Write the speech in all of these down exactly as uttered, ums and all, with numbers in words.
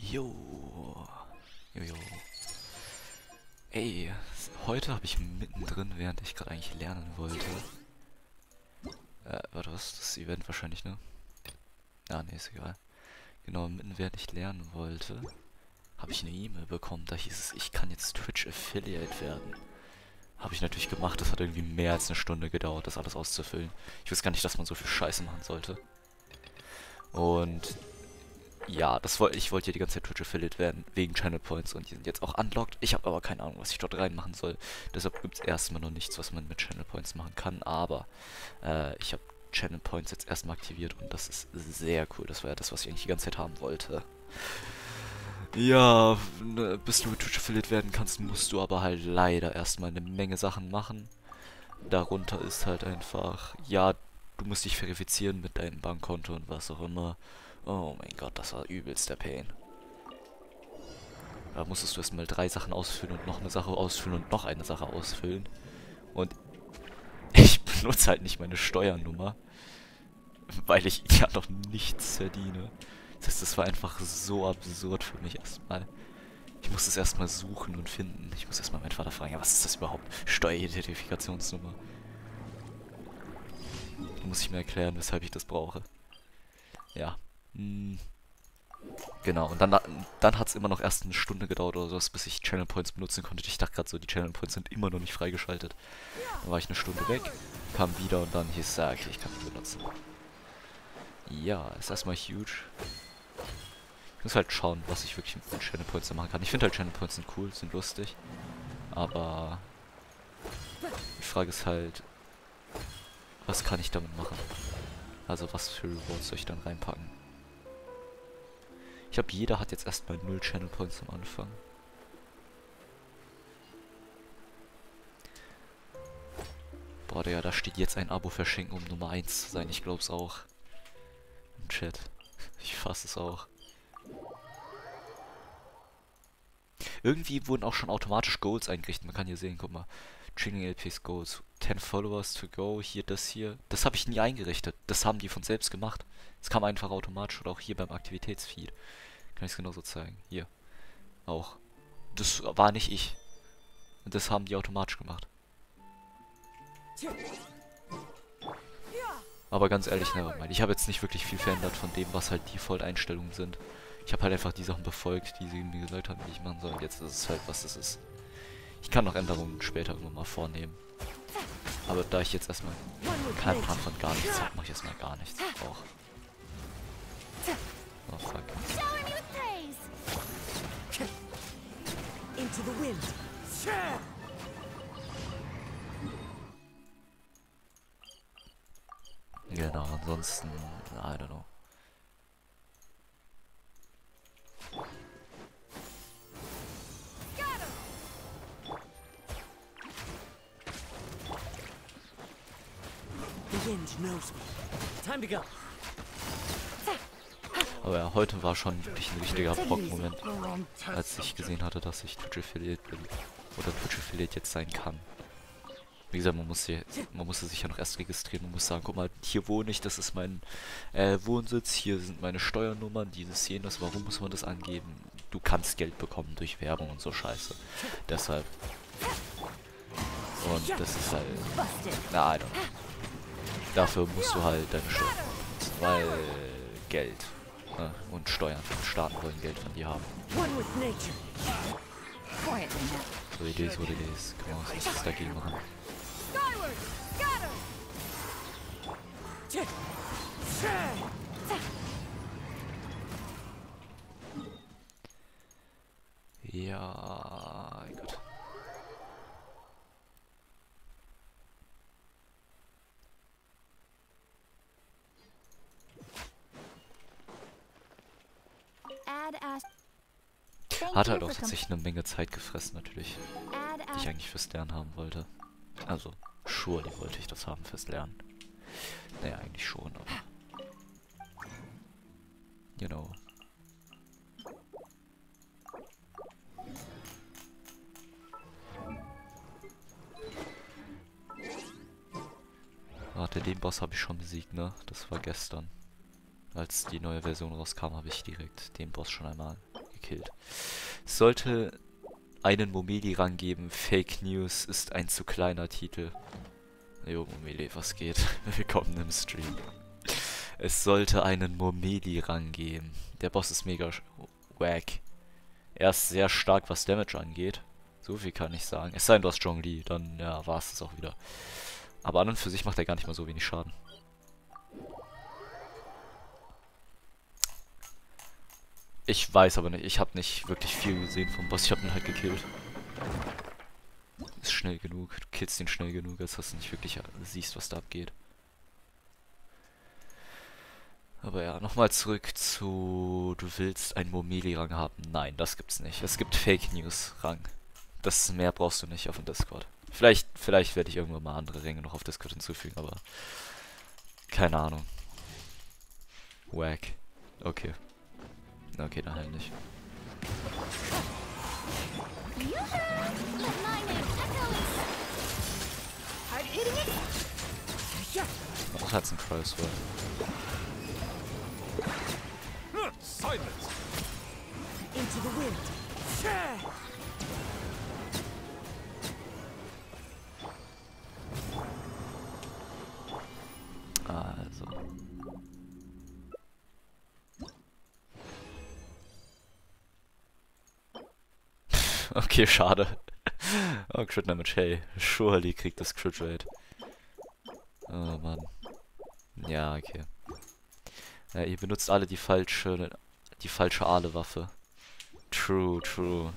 Jo. Jojo. Ey, heute habe ich mittendrin, während ich gerade eigentlich lernen wollte. Äh, warte, was? Das Event wahrscheinlich, ne? Ah, ne, ist egal. Genau, mitten während ich lernen wollte, habe ich eine E-Mail bekommen. Da hieß es, ich kann jetzt Twitch Affiliate werden. Habe ich natürlich gemacht. Das hat irgendwie mehr als eine Stunde gedauert, das alles auszufüllen. Ich wusste gar nicht, dass man so viel Scheiße machen sollte. Und ja, das wollte ich wollte ja die ganze Zeit Twitch Affiliate werden, wegen Channel Points, und die sind jetzt auch unlocked. Ich habe aber keine Ahnung, was ich dort reinmachen soll. Deshalb gibt es erstmal noch nichts, was man mit Channel Points machen kann. Aber äh, ich habe Channel Points jetzt erstmal aktiviert und das ist sehr cool. Das war ja das, was ich eigentlich die ganze Zeit haben wollte. Ja, ne, bis du mit Twitch Affiliate werden kannst, musst du aber halt leider erstmal eine Menge Sachen machen. Darunter ist halt einfach, ja, du musst dich verifizieren mit deinem Bankkonto und was auch immer. Oh mein Gott, das war übelst der Pain. Da musstest du erstmal drei Sachen ausfüllen und noch eine Sache ausfüllen und noch eine Sache ausfüllen. Und ich benutze halt nicht meine Steuernummer, weil ich ja noch nichts verdiene. Das heißt, das war einfach so absurd für mich erstmal. Ich muss es erstmal suchen und finden. Ich muss erstmal meinen Vater fragen, ja, was ist das überhaupt? Steueridentifikationsnummer. Da muss ich mir erklären, weshalb ich das brauche. Ja. Hm. Genau, und dann, dann hat es immer noch erst eine Stunde gedauert oder sowas, bis ich Channel Points benutzen konnte. Ich dachte gerade so, die Channel Points sind immer noch nicht freigeschaltet. Dann war ich eine Stunde weg, kam wieder und dann hieß es, ja, okay, ich kann die benutzen. Ja, ist erstmal huge. Ich muss halt schauen, was ich wirklich mit den Channel Points da machen kann. Ich finde halt Channel Points sind cool, sind lustig. Aber die Frage ist halt, was kann ich damit machen? Also was für Rewards soll ich dann reinpacken? Ich glaube, jeder hat jetzt erstmal null Channel Points am Anfang. Boah, Digga, da steht jetzt ein Abo verschenken, um Nummer eins zu sein. Ich glaub's auch. Im Chat. Ich fasse es auch. Irgendwie wurden auch schon automatisch Goals eingerichtet. Man kann hier sehen, guck mal. Training L Ps Goals. zehn Followers to go. Hier, das hier. Das habe ich nie eingerichtet. Das haben die von selbst gemacht. Es kam einfach automatisch. Oder auch hier beim Aktivitätsfeed. Kann ich es genauso zeigen. Hier. Auch. Das war nicht ich. Das haben die automatisch gemacht. Aber ganz ehrlich, nevermind. Ich habe jetzt nicht wirklich viel verändert von dem, was halt Default-Einstellungen sind. Ich habe halt einfach die Sachen befolgt, die sie mir gesagt haben, wie ich machen soll. Und jetzt ist es halt, was es ist. Ich kann noch Änderungen später irgendwann mal vornehmen. Aber da ich jetzt erstmal keinen Plan von gar nichts habe, mache ich erstmal gar nichts. Auch. Oh fuck. Into the wind. Genau, ansonsten, I don't know. The wind knows me. Time to go. Aber ja, heute war schon wirklich ein richtiger Brock-Moment, als ich gesehen hatte, dass ich Twitch Affiliate bin. Oder Twitch Affiliate jetzt sein kann. Wie gesagt, man musste, man musste sich ja noch erst registrieren. Man muss sagen, guck mal, hier wohne ich, das ist mein äh, Wohnsitz, hier sind meine Steuernummern, dieses, jenes. Warum muss man das angeben? Du kannst Geld bekommen durch Werbung und so Scheiße. Deshalb. Und das ist halt... Na, I don't know. Dafür musst du halt deine Steuern benutzen, weil Geld, ne, und Steuern von Staaten wollen Geld von dir haben. So, Idee ist, what it is. Komm mal, was muss ich dagegen machen? Ja, gut. Hat halt auch tatsächlich eine Menge Zeit gefressen, natürlich, die ich eigentlich fürs Lernen haben wollte. Also, surely wollte ich das haben fürs Lernen. Naja, eigentlich schon, aber... You know. Warte, den Boss habe ich schon besiegt, ne? Das war gestern. Als die neue Version rauskam, habe ich direkt den Boss schon einmal gekillt. Es sollte einen Momeli-Rang geben. Fake News ist ein zu kleiner Titel. Jo, Momeli, was geht? Willkommen im Stream. Es sollte einen Momeli-Rang geben. Der Boss ist mega wack. Er ist sehr stark, was Damage angeht. So viel kann ich sagen. Es sei denn, du hast Zhongli, dann ja, war es das auch wieder. Aber an und für sich macht er gar nicht mal so wenig Schaden. Ich weiß aber nicht, ich habe nicht wirklich viel gesehen vom Boss, ich habe ihn halt gekillt. Ist schnell genug, du killst ihn schnell genug, als dass du nicht wirklich siehst, was da abgeht. Aber ja, nochmal zurück zu... Du willst einen Momeli-Rang haben? Nein, das gibt's nicht. Es gibt Fake News-Rang. Das mehr brauchst du nicht auf dem Discord. Vielleicht, vielleicht werde ich irgendwann mal andere Ränge noch auf Discord hinzufügen, aber... Keine Ahnung. Wack. Okay. Okay, dann halt nicht. Was hat's ein Kreis, oder? Silence! Into the wind. Also. Okay, schade. Oh, Crit Damage, hey. Surely kriegt das Crit Rate. Oh, Mann. Ja, okay. Ja, ihr benutzt alle die falsche, die falsche Aale-Waffe. True, true.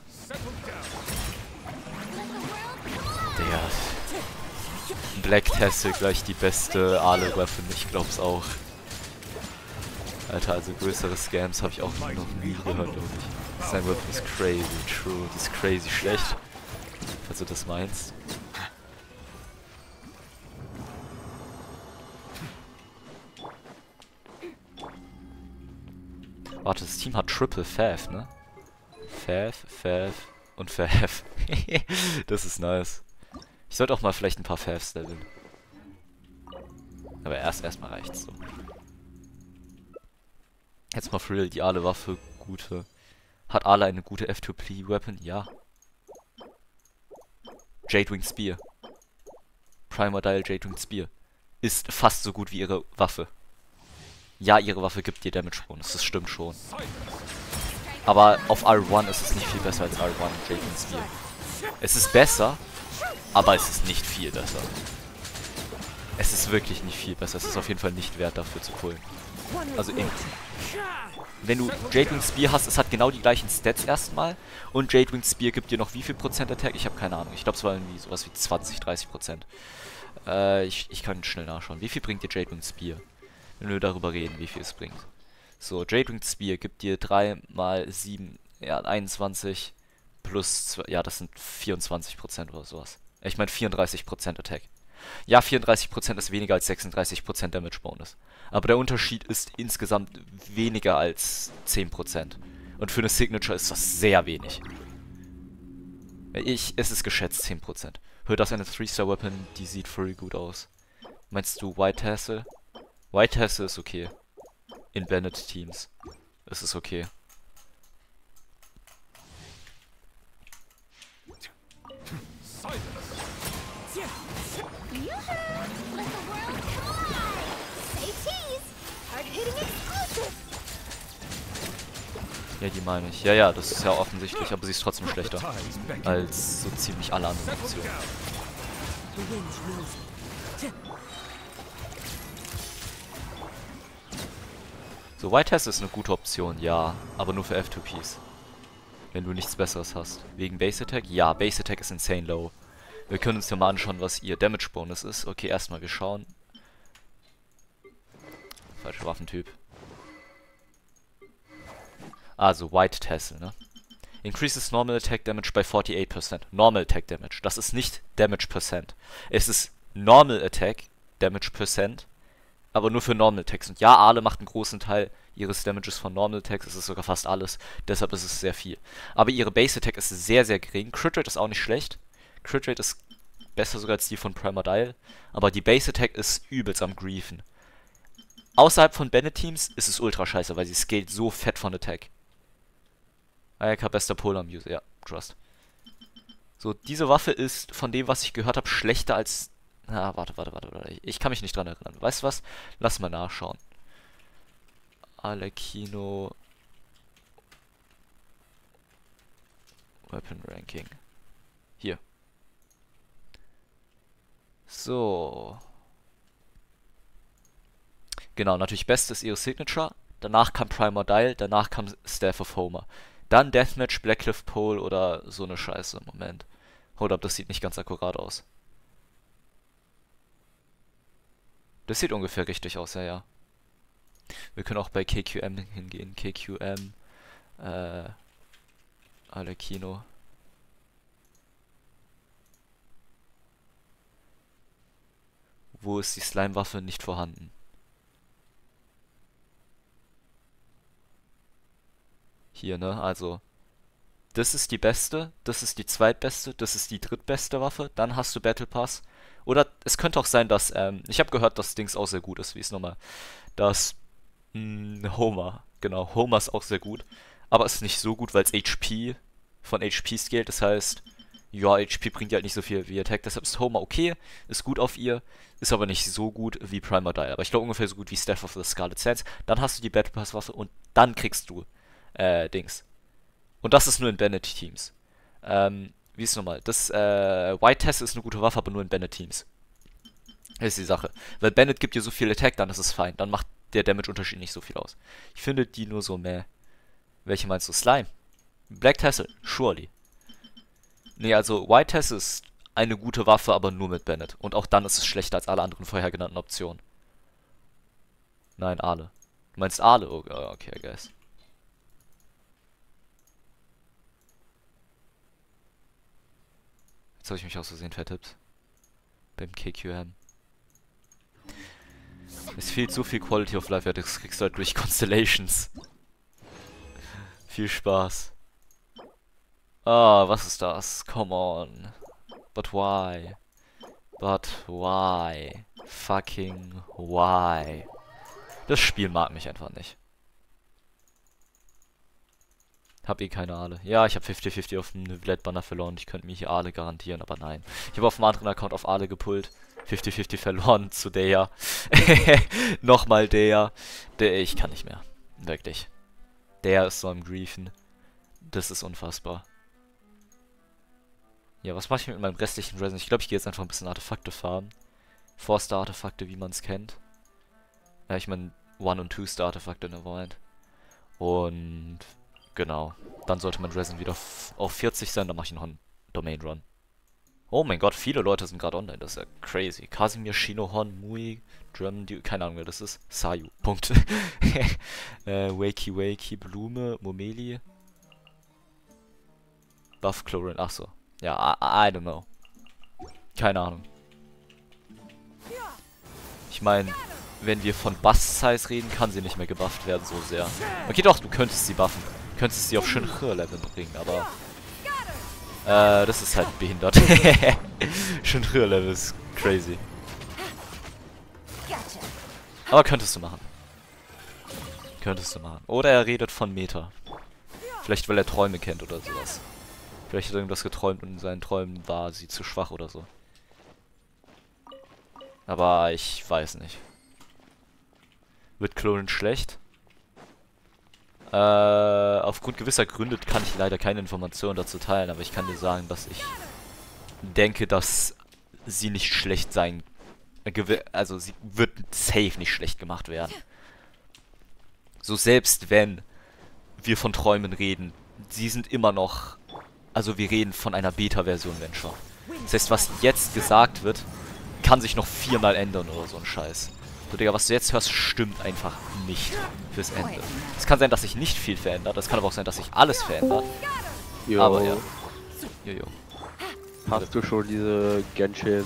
Der Black Tassel gleich die beste Aale-Waffe, ich glaub's auch. Alter, also größere Scams habe ich auch noch nie gehört, glaube ich. Sein Weapon ist crazy, true. Die ist crazy schlecht. Falls du das meinst. Warte, das Team hat Triple Fav, ne? Fav, Fav und Fav. Das ist nice. Ich sollte auch mal vielleicht ein paar Favs leveln. Aber erst erstmal reicht's so. Jetzt mal für real, die Aale-Waffe, gute. Hat Aale eine gute F zwei P-Weapon? Ja. Jadewing Spear. Primordial Jadewing Spear. Ist fast so gut wie ihre Waffe. Ja, ihre Waffe gibt dir Damage Bonus, das stimmt schon. Aber auf R eins ist es nicht viel besser als R eins Jadewing Spear. Es ist besser, aber es ist nicht viel besser. Es ist wirklich nicht viel besser. Es ist auf jeden Fall nicht wert, dafür zu pullen. Also in, wenn du Jadewing Spear hast, es hat genau die gleichen Stats erstmal. Und Jadewing Spear gibt dir noch wie viel Prozent Attack? Ich habe keine Ahnung. Ich glaube, es war irgendwie sowas wie zwanzig, dreißig Prozent. Äh, ich, ich kann schnell nachschauen. Wie viel bringt dir Jadewing Spear? Wenn wir darüber reden, wie viel es bringt. So, Jadewing Spear gibt dir drei mal sieben, ja, einundzwanzig plus, zwei, ja, das sind vierundzwanzig Prozent oder sowas. Ich meine vierunddreißig Prozent Attack. Ja, vierunddreißig Prozent ist weniger als sechsunddreißig Prozent Damage Bonus. Aber der Unterschied ist insgesamt weniger als zehn Prozent. Und für eine Signature ist das sehr wenig. Ich, es ist geschätzt zehn Prozent. Hör, das ist eine drei Star Weapon, die sieht voll gut aus. Meinst du White Tassel? White Tassel ist okay. In Bennett Teams. Es ist okay. Ja, die meine ich. Ja, ja, das ist ja offensichtlich, aber sie ist trotzdem schlechter als so ziemlich alle anderen Optionen. So, White Tassel ist eine gute Option, ja, aber nur für F zwei Ps. Wenn du nichts Besseres hast. Wegen Base Attack? Ja, Base Attack ist insane low. Wir können uns ja mal anschauen, was ihr Damage Bonus ist. Okay, erstmal wir schauen. Falscher Waffentyp. Also, White Tassel, ne? Increases Normal Attack Damage by forty-eight percent. Normal Attack Damage. Das ist nicht Damage Percent. Es ist Normal Attack Damage Percent, aber nur für Normal Attacks. Und ja, Aale macht einen großen Teil ihres Damages von Normal Attacks. Es ist sogar fast alles. Deshalb ist es sehr viel. Aber ihre Base Attack ist sehr, sehr gering. Crit Rate ist auch nicht schlecht. Crit Rate ist besser sogar als die von Primordial. Aber die Base Attack ist übelst am Griefen. Außerhalb von Bennett Teams ist es ultra scheiße, weil sie scaled so fett von Attack. Ayaka, bester Pole am User. Ja, Trust. So, diese Waffe ist von dem, was ich gehört habe, schlechter als... Na, warte, warte, warte, warte. Ich kann mich nicht dran erinnern. Weißt du was? Lass mal nachschauen. Arlecchino... Weapon Ranking. Hier. So. Genau, natürlich beste ist ihre Signature. Danach kam Primal Dial, danach kam Staff of Homer. Dann Deathmatch, Blackcliff Pole oder so eine Scheiße. Moment. Hold up, das sieht nicht ganz akkurat aus. Das sieht ungefähr richtig aus, ja, ja. Wir können auch bei K Q M hingehen. K Q M. Äh. Arlecchino. Wo ist die Slime-Waffe nicht vorhanden? Hier, ne? Also, das ist die beste, das ist die zweitbeste, das ist die drittbeste Waffe. Dann hast du Battle Pass. Oder es könnte auch sein, dass, ähm, ich habe gehört, dass Dings auch sehr gut ist. Wie ist nochmal? Das, mh, Homer. Genau, Homer ist auch sehr gut. Aber ist nicht so gut, weil es H P von H P scaled. Das heißt, ja, H P bringt ja halt nicht so viel wie Attack. Deshalb ist Homer okay, ist gut auf ihr, ist aber nicht so gut wie Primal Dial. Aber ich glaube ungefähr so gut wie Staff of the Scarlet Sands. Dann hast du die Battle Pass Waffe und dann kriegst du, äh, Dings. Und das ist nur in Bennett-Teams. Ähm, wie ist nochmal? Das, äh, White Test ist eine gute Waffe, aber nur in Bennett-Teams. Das ist die Sache. Weil Bennett gibt dir so viel Attack, dann ist es fein. Dann macht der Damage-Unterschied nicht so viel aus. Ich finde die nur so meh. Welche meinst du? Slime? Black Tassel? Surely. Nee, also White Tassel ist eine gute Waffe, aber nur mit Bennett. Und auch dann ist es schlechter als alle anderen vorher genannten Optionen. Nein, Aale. Du meinst Aale? Oh, okay, I guess. Jetzt habe ich mich aus Versehen vertippt. Beim K Q M. Es fehlt so viel Quality of Life, ja, das kriegst du halt durch Constellations. Viel Spaß. Ah, was ist das? Come on. But why? But why? Fucking why? Das Spiel mag mich einfach nicht. Hab eh keine Aale. Ja, ich habe fünfzig fünfzig auf dem Neuvillette-Banner verloren. Ich könnte mir hier Aale garantieren, aber nein. Ich habe auf einem anderen Account auf Aale gepullt. fünfzig fünfzig verloren zu der. Nochmal der. Der, ich kann nicht mehr. Wirklich. Der ist so am Griefen. Das ist unfassbar. Ja, was mache ich mit meinem restlichen Resin? Ich glaube, ich gehe jetzt einfach ein bisschen Artefakte farmen. Four-Star-Artefakte, wie man es kennt. Ja, ich meine One- und Two-Star-Artefakte, ne, Moment. Und genau. Dann sollte mein Resin wieder auf vierzig sein, dann mache ich noch einen Domain-Run. Oh mein Gott, viele Leute sind gerade online, das ist ja crazy. Casimir, Shinohon, Mui, Drum, die, keine Ahnung wer das ist. Sayu, Punkt. äh, Wakey Wakey, Blume, Momeli. Buff Chlorin, achso. Ja, I, I don't know. Keine Ahnung. Ich meine, wenn wir von Bass-Size reden, kann sie nicht mehr gebufft werden so sehr. Okay, doch, du könntest sie buffen. Du könntest sie auf Shinryo-Level bringen, aber... Äh, das ist halt behindert. Shinryo-Level ist crazy. Aber könntest du machen. Könntest du machen. Oder er redet von Meta. Vielleicht, weil er Träume kennt oder sowas. Vielleicht hat er irgendwas geträumt und in seinen Träumen war sie zu schwach oder so. Aber ich weiß nicht. Wird Chlorin schlecht? Äh, aufgrund gewisser Gründe kann ich leider keine Informationen dazu teilen, aber ich kann dir sagen, dass ich denke, dass sie nicht schlecht sein... Also sie wird safe nicht schlecht gemacht werden. So selbst wenn wir von Träumen reden, sie sind immer noch... Also wir reden von einer Beta-Version, wenn schon. Das heißt, was jetzt gesagt wird, kann sich noch viermal ändern oder so ein Scheiß. So, Digga, was du jetzt hörst, stimmt einfach nicht fürs Ende. Es kann sein, dass sich nicht viel verändert. Es kann aber auch sein, dass sich alles verändert. Jo. Aber ja. Jojo. Hast du schon diese Genshin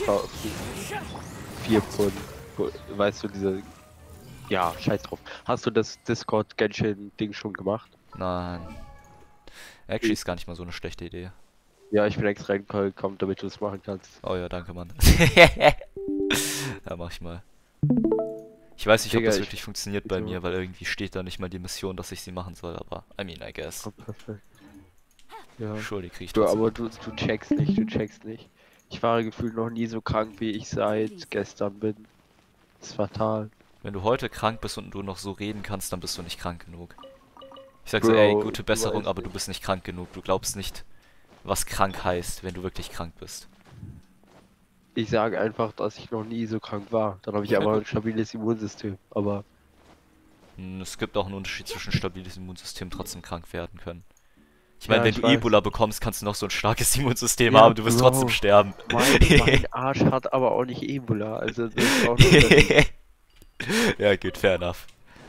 vier Punkt, weißt du, diese... Ja, scheiß drauf. Hast du das Discord Genshin Ding schon gemacht? Nein. Actually ist gar nicht mal so eine schlechte Idee. Ja, ich bin extra reingekommen, damit du es machen kannst. Oh ja, danke, Mann. Ja, mach ich mal. Ich weiß nicht, ob Digga, das ich- wirklich funktioniert bei so. mir, weil irgendwie steht da nicht mal die Mission, dass ich sie machen soll, aber I mean, I guess. Oh, perfekt. Ja. Sure, die krieg ich Du, trotzdem. aber du, du checkst nicht, du checkst nicht. Ich war gefühlt noch nie so krank, wie ich seit gestern bin. Das ist fatal. Wenn du heute krank bist und du noch so reden kannst, dann bist du nicht krank genug. Ich sag so, ey, Bro, gute du Besserung, weißt aber du nicht. bist nicht krank genug. Du glaubst nicht, was krank heißt, wenn du wirklich krank bist. Ich sage einfach, dass ich noch nie so krank war. Dann habe ich aber ein stabiles Immunsystem. Aber Hm, Es gibt auch einen Unterschied zwischen stabiles Immunsystem trotzdem krang werden können. Ich meine, Ja, wenn ich du weiß. Ebola bekommst, kannst du noch so ein starkes Immunsystem Ja, haben, du wirst Bro. trotzdem sterben. mein, mein Arsch hat aber auch nicht Ebola. Also das ist auch ein Unterschied. Ja, gut, fair enough.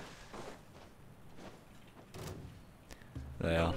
Naja.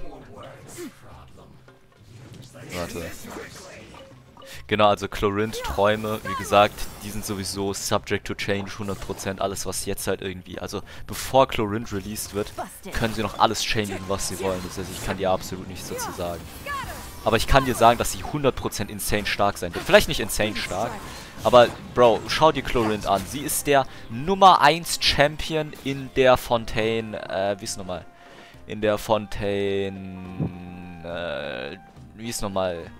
Warte. Genau, also Chlorint, Träume, wie gesagt, die sind sowieso subject to change, hundert Prozent. Alles, was jetzt halt irgendwie, also bevor Chlorint released wird, können sie noch alles changen, was sie wollen. Das heißt, ich kann dir absolut nichts dazu sagen. Aber ich kann dir sagen, dass sie hundert Prozent insane stark sein wird. Vielleicht nicht insane stark, aber Bro, schau dir Chlorint an. Sie ist der Nummer eins Champion in der Fontaine, äh, wie ist nochmal? In der Fontaine, äh, wie ist nochmal?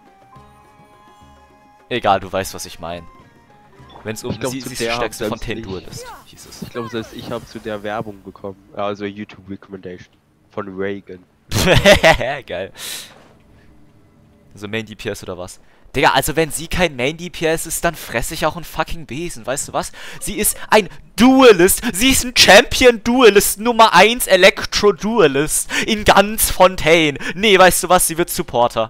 Egal, du weißt, was ich meine. Wenn es um Ich glaub, sie, zu sie ist die der stärkste selbst Fontaine ich- Duelist, hieß es. Ich glaube, selbst ich habe zu der Werbung bekommen. Also YouTube Recommendation. Von Reagan. Geil. Also Main D P S oder was? Digga, also wenn sie kein Main D P S ist, dann fresse ich auch einen fucking Besen, weißt du was? Sie ist ein Duelist, sie ist ein Champion-Duelist, Nummer eins Elektro-Duelist in ganz Fontaine. Nee, weißt du was, sie wird Supporter.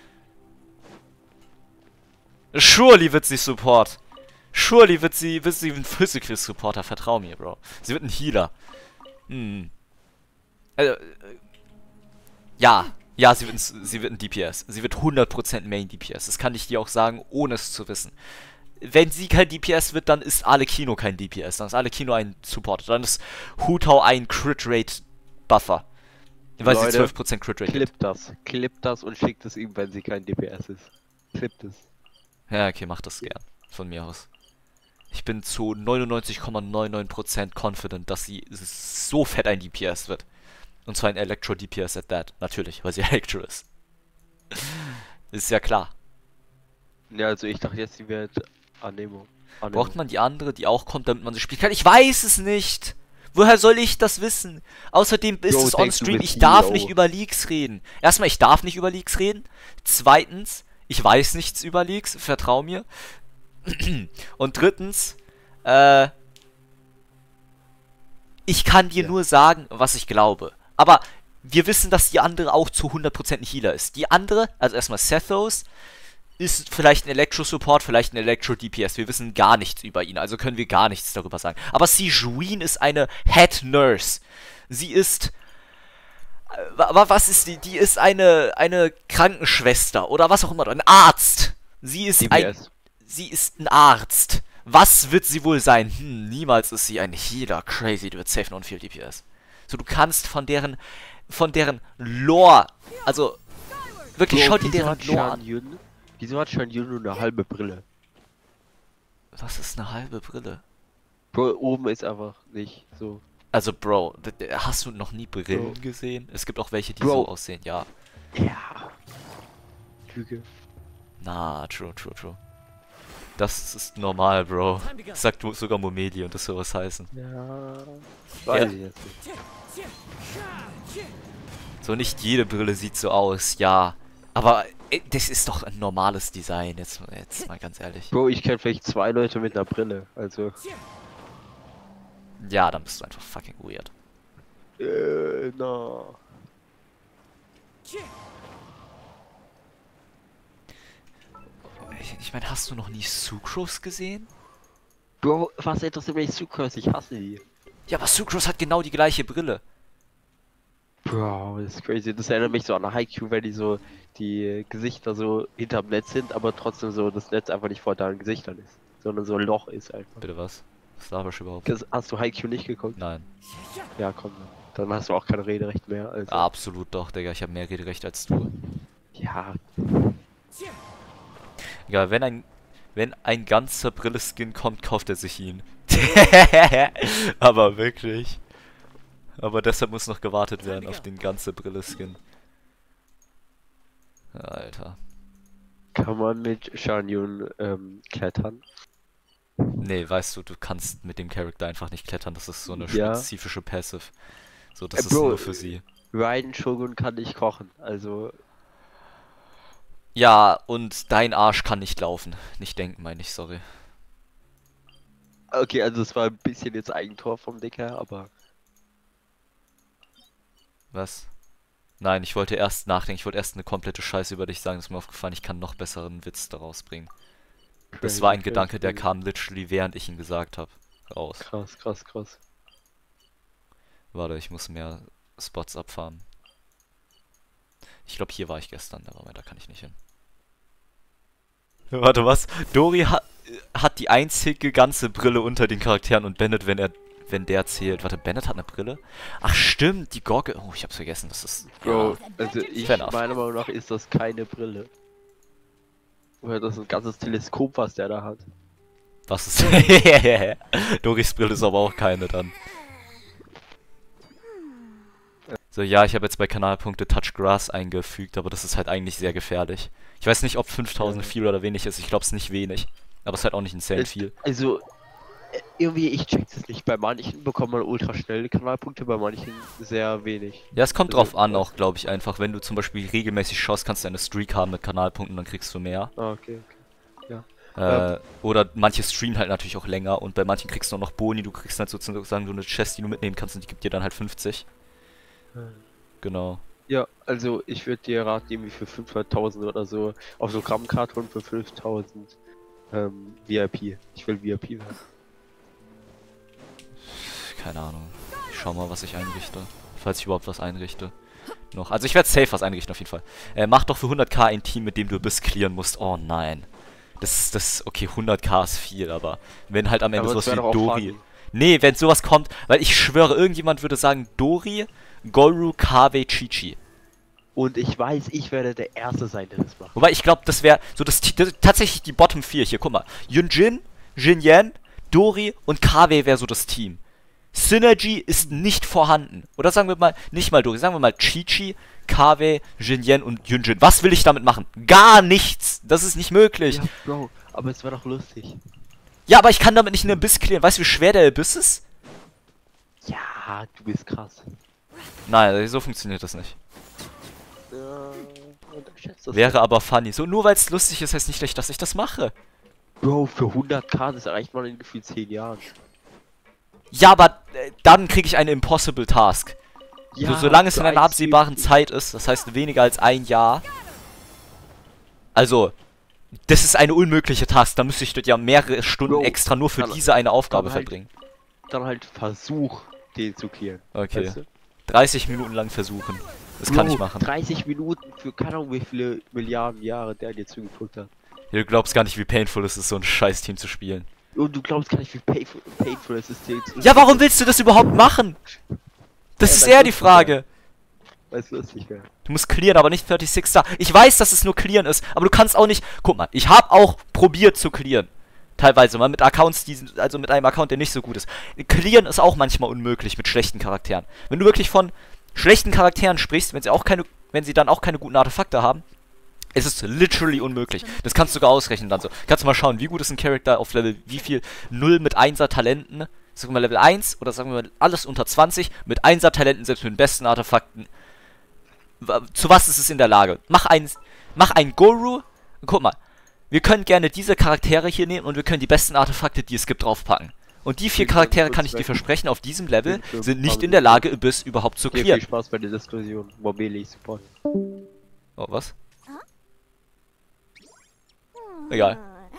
Surely wird sie Support. Surely wird sie, wird sie ein Physical Supporter, vertrau mir, Bro. Sie wird ein Healer. Hm. Also, äh, ja. Ja, sie wird, ein, sie wird ein D P S. Sie wird hundert Prozent Main D P S. Das kann ich dir auch sagen, ohne es zu wissen. Wenn sie kein D P S wird, dann ist Arlecchino kein D P S. Dann ist Arlecchino ein Supporter. Dann ist Hu Tao ein Crit Rate Buffer. Weil Leute, sie zwölf Prozent Crit Rate hat. Clip das. Clip das und schickt es ihm, wenn sie kein D P S ist. Clip das. Ja, okay, mach das gern. Von mir aus. Ich bin zu neunundneunzig Komma neunundneunzig Prozent confident, dass sie so fett ein D P S wird. Und zwar ein Electro-D P S at that. Natürlich, weil sie Electro ist. Ist ja klar. Ja, also ich dachte jetzt, sie wird Annehmung. Annehmung. Braucht man die andere, die auch kommt, damit man sie spielen kann? Ich weiß es nicht. Woher soll ich das wissen? Außerdem ist Yo, es denkst du, on-stream. bist Ich darf C E O? nicht über Leaks reden. Erstmal, ich darf nicht über Leaks reden. Zweitens, ich weiß nichts über Leaks. Vertrau mir. Und drittens, äh... ich kann dir Ja. nur sagen, was ich glaube. Aber wir wissen, dass die andere auch zu hundert Prozent ein Healer ist. Die andere, also erstmal Sethos, ist vielleicht ein Elektro-Support, vielleicht ein Elektro-D P S. Wir wissen gar nichts über ihn, also können wir gar nichts darüber sagen. Aber Sejuin ist eine Head Nurse. Sie ist... Aber was ist die? Die ist eine, eine Krankenschwester oder was auch immer. Ein Arzt. Sie ist D P ein... S. Sie ist ein Arzt. Was wird sie wohl sein? Hm, niemals ist sie ein Healer. Crazy, die wird safe non viel D P S. So, du kannst von deren, von deren Lore, also, wirklich, Bro, schau dir wieso deren hat Lore Shan an. Yun, wieso hat Shan Yun nur eine halbe Brille? Was ist eine halbe Brille? Bro, oben ist einfach nicht so. Also, Bro, d- d- hast du noch nie Brillen Bro. gesehen? Es gibt auch welche, die Bro. so aussehen, ja. Ja. Lüge. Na, true, true, true. Das ist normal, Bro. Das sagt du- sogar Momeli und das soll was heißen. Ja. Weiß Ja. ich jetzt nicht. So, nicht jede Brille sieht so aus, ja. Aber äh, das ist doch ein normales Design, jetzt, jetzt mal ganz ehrlich. Bro, ich kenne vielleicht zwei Leute mit einer Brille. Also. Ja, dann bist du einfach fucking weird. Äh, na. Ich, ich meine, hast du noch nie Sucrose gesehen? Bro, was interessiert mich Sucrose? Ich hasse die. Ja, aber Sucrose hat genau die gleiche Brille. Bro, das ist crazy. Das erinnert mich so an Haikyuu, wenn die so die Gesichter so hinterm Netz sind, aber trotzdem so das Netz einfach nicht vor deinen Gesichtern ist, sondern so ein Loch ist einfach. Bitte was? Was laberst du überhaupt? Das, hast du Haikyuu nicht geguckt? Nein. Ja, komm. Dann hast du auch kein Rederecht mehr. Also. Absolut doch, Digga. Ich habe mehr Rederecht als du. Ja. Ja, wenn ein wenn ein ganzer Brille-Skin kommt, kauft er sich ihn. Aber wirklich. Aber deshalb muss noch gewartet werden auf den ganze Brille-Skin. Alter. Kann man mit Shan Yun ähm, klettern? Nee, weißt du, du kannst mit dem Charakter einfach nicht klettern. Das ist so eine Ja. spezifische Passive. So, das Äh, ist Bro, nur für sie. Raiden Shogun kann nicht kochen, also... Ja, und dein Arsch kann nicht laufen. Nicht denken, meine ich, sorry. Okay, also es war ein bisschen jetzt Eigentor vom Dicker, aber... Was? Nein, ich wollte erst nachdenken. Ich wollte erst eine komplette Scheiße über dich sagen. Das ist mir aufgefallen, ich kann noch besseren Witz daraus bringen. Das war ein Gedanke, der kam literally, während ich ihn gesagt habe, raus. Krass, krass, krass. Warte, ich muss mehr Spots abfahren. Ich glaube, hier war ich gestern, aber da kann ich nicht hin. Warte, was? Dori hat, hat die einzige ganze Brille unter den Charakteren und Bennett, wenn er, wenn der zählt. Warte, Bennett hat eine Brille? Ach stimmt, die Gurke. Oh, ich hab's vergessen, das ist... Bro, also ich, Fair enough. meiner Meinung nach ist das keine Brille. Oder das ist ein ganzes Teleskop, was der da hat. Was ist... Doris Brille ist aber auch keine dann. So, ja, ich habe jetzt bei Kanalpunkte Touch Grass eingefügt, aber das ist halt eigentlich sehr gefährlich. Ich weiß nicht, ob fünftausend Ja. viel oder wenig ist. Ich glaube, es ist nicht wenig. Aber es ist halt auch nicht insane Es- viel. Also, äh, irgendwie, ich check's es nicht. Bei manchen bekommt man ultra schnell Kanalpunkte, bei manchen sehr wenig. Ja, es kommt Also, drauf an ja. auch, glaube ich, einfach. Wenn du zum Beispiel regelmäßig schaust, kannst du eine Streak haben mit Kanalpunkten, dann kriegst du mehr. Ah, okay, okay. Äh, oder manche streamen halt natürlich auch länger und bei manchen kriegst du auch noch Boni. Du kriegst halt sozusagen so eine Chest, die du mitnehmen kannst und die gibt dir dann halt fünfzig. Genau. Ja, also ich würde dir raten, irgendwie für fünfhunderttausend oder so auf so Grammkarte und für fünftausend ähm, V I P. Ich will V I P werden. Keine Ahnung. Ich schau mal, was ich einrichte. Falls ich überhaupt was einrichte. Noch. Also ich werde safe was einrichten auf jeden Fall. Äh, mach doch für hunderttausend ein Team, mit dem du Abyss clearen musst. Oh nein. Das das okay, hunderttausend ist viel, aber wenn halt am Ende Aber es sowas wär wie doch auch Dori. funny. Nee, wenn sowas kommt, weil ich schwöre, irgendjemand würde sagen Dori, Goru, Kave, Chi-Chi. Und ich weiß, ich werde der Erste sein, der das macht. Wobei ich glaube, das wäre so das, das tatsächlich die Bottom vier hier. Guck mal. Yunjin, Jinyan, Dori und Kave wäre so das Team. Synergy ist nicht vorhanden. Oder sagen wir mal, nicht mal Dori, sagen wir mal Chi-Chi, Kave, Jinyan und Yunjin. Was will ich damit machen? Gar nichts. Das ist nicht möglich. Ja, Bro, aber es wäre doch lustig. Ja, aber ich kann damit nicht einen Abyss clearen. Weißt du, wie schwer der Abyss ist? Ja, du bist krass. Nein, so funktioniert das nicht. Ja, unterschätzt das. Wäre aber funny. So, nur weil es lustig ist, heißt nicht, dass ich das mache. Bro, für hunderttausend, das erreicht man in gefühlt zehn Jahren. Ja, aber äh, dann kriege ich eine Impossible Task. So, solange es in einer absehbaren Zeit ist, das heißt weniger als ein Jahr. Also, das ist eine unmögliche Task. Da müsste ich dort ja mehrere Stunden Bro, extra nur für dann- diese eine Aufgabe dann halt- verbringen. Dann halt versuch, den zu clearen. Okay. Weißt du? dreißig Minuten lang versuchen. Das kann Bro, ich machen. dreißig Minuten für keine Ahnung wie viele Milliarden Jahre der dir zugeguckt hat. Du glaubst gar nicht, wie painful es ist, so ein scheiß Team zu spielen. Und du glaubst gar nicht, wie painful, painful es ist, den zu Ja, warum willst du das überhaupt machen? Das Ja, ist weil eher es die lustig Frage. Weil es lustig wäre. Du musst clearen, aber nicht sechsunddreißig Star. Ich weiß, dass es nur clearen ist, aber du kannst auch nicht... Guck mal, ich habe auch probiert zu clearen. Teilweise mal mit Accounts, die sind, also mit einem Account, der nicht so gut ist. Clearen ist auch manchmal unmöglich mit schlechten Charakteren. Wenn du wirklich von schlechten Charakteren sprichst, wenn sie auch keine, wenn sie dann auch keine guten Artefakte haben, ist es literally unmöglich. Das kannst du sogar ausrechnen dann so. Kannst du mal schauen, wie gut ist ein Charakter auf Level, wie viel null mit einser Talenten, sagen wir mal Level eins oder sagen wir mal alles unter zwanzig, mit einser Talenten, selbst mit den besten Artefakten. Wa- Zu was ist es in der Lage? Mach ein, mach ein Guru, guck mal. Wir können gerne diese Charaktere hier nehmen und wir können die besten Artefakte, die es gibt, draufpacken. Und die vier Wir können Charaktere, kurz kann ich dir weg. versprechen, auf diesem Level Wir sind nicht haben- in der Lage, Abyss überhaupt zu Hier, viel clearen. Spaß bei der Diskussion. Mobili Support. Oh, was? Egal.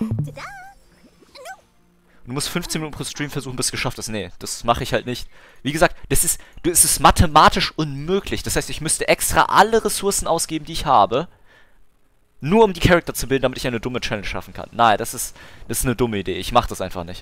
Du musst fünfzehn Minuten pro Stream versuchen, bis es geschafft ist. Nee, das mache ich halt nicht. Wie gesagt, das ist, du, es ist mathematisch unmöglich. Das heißt, ich müsste extra alle Ressourcen ausgeben, die ich habe, nur um die Charakter zu bilden, damit ich eine dumme Challenge schaffen kann. Nein, das ist, das ist eine dumme Idee. Ich mache das einfach nicht.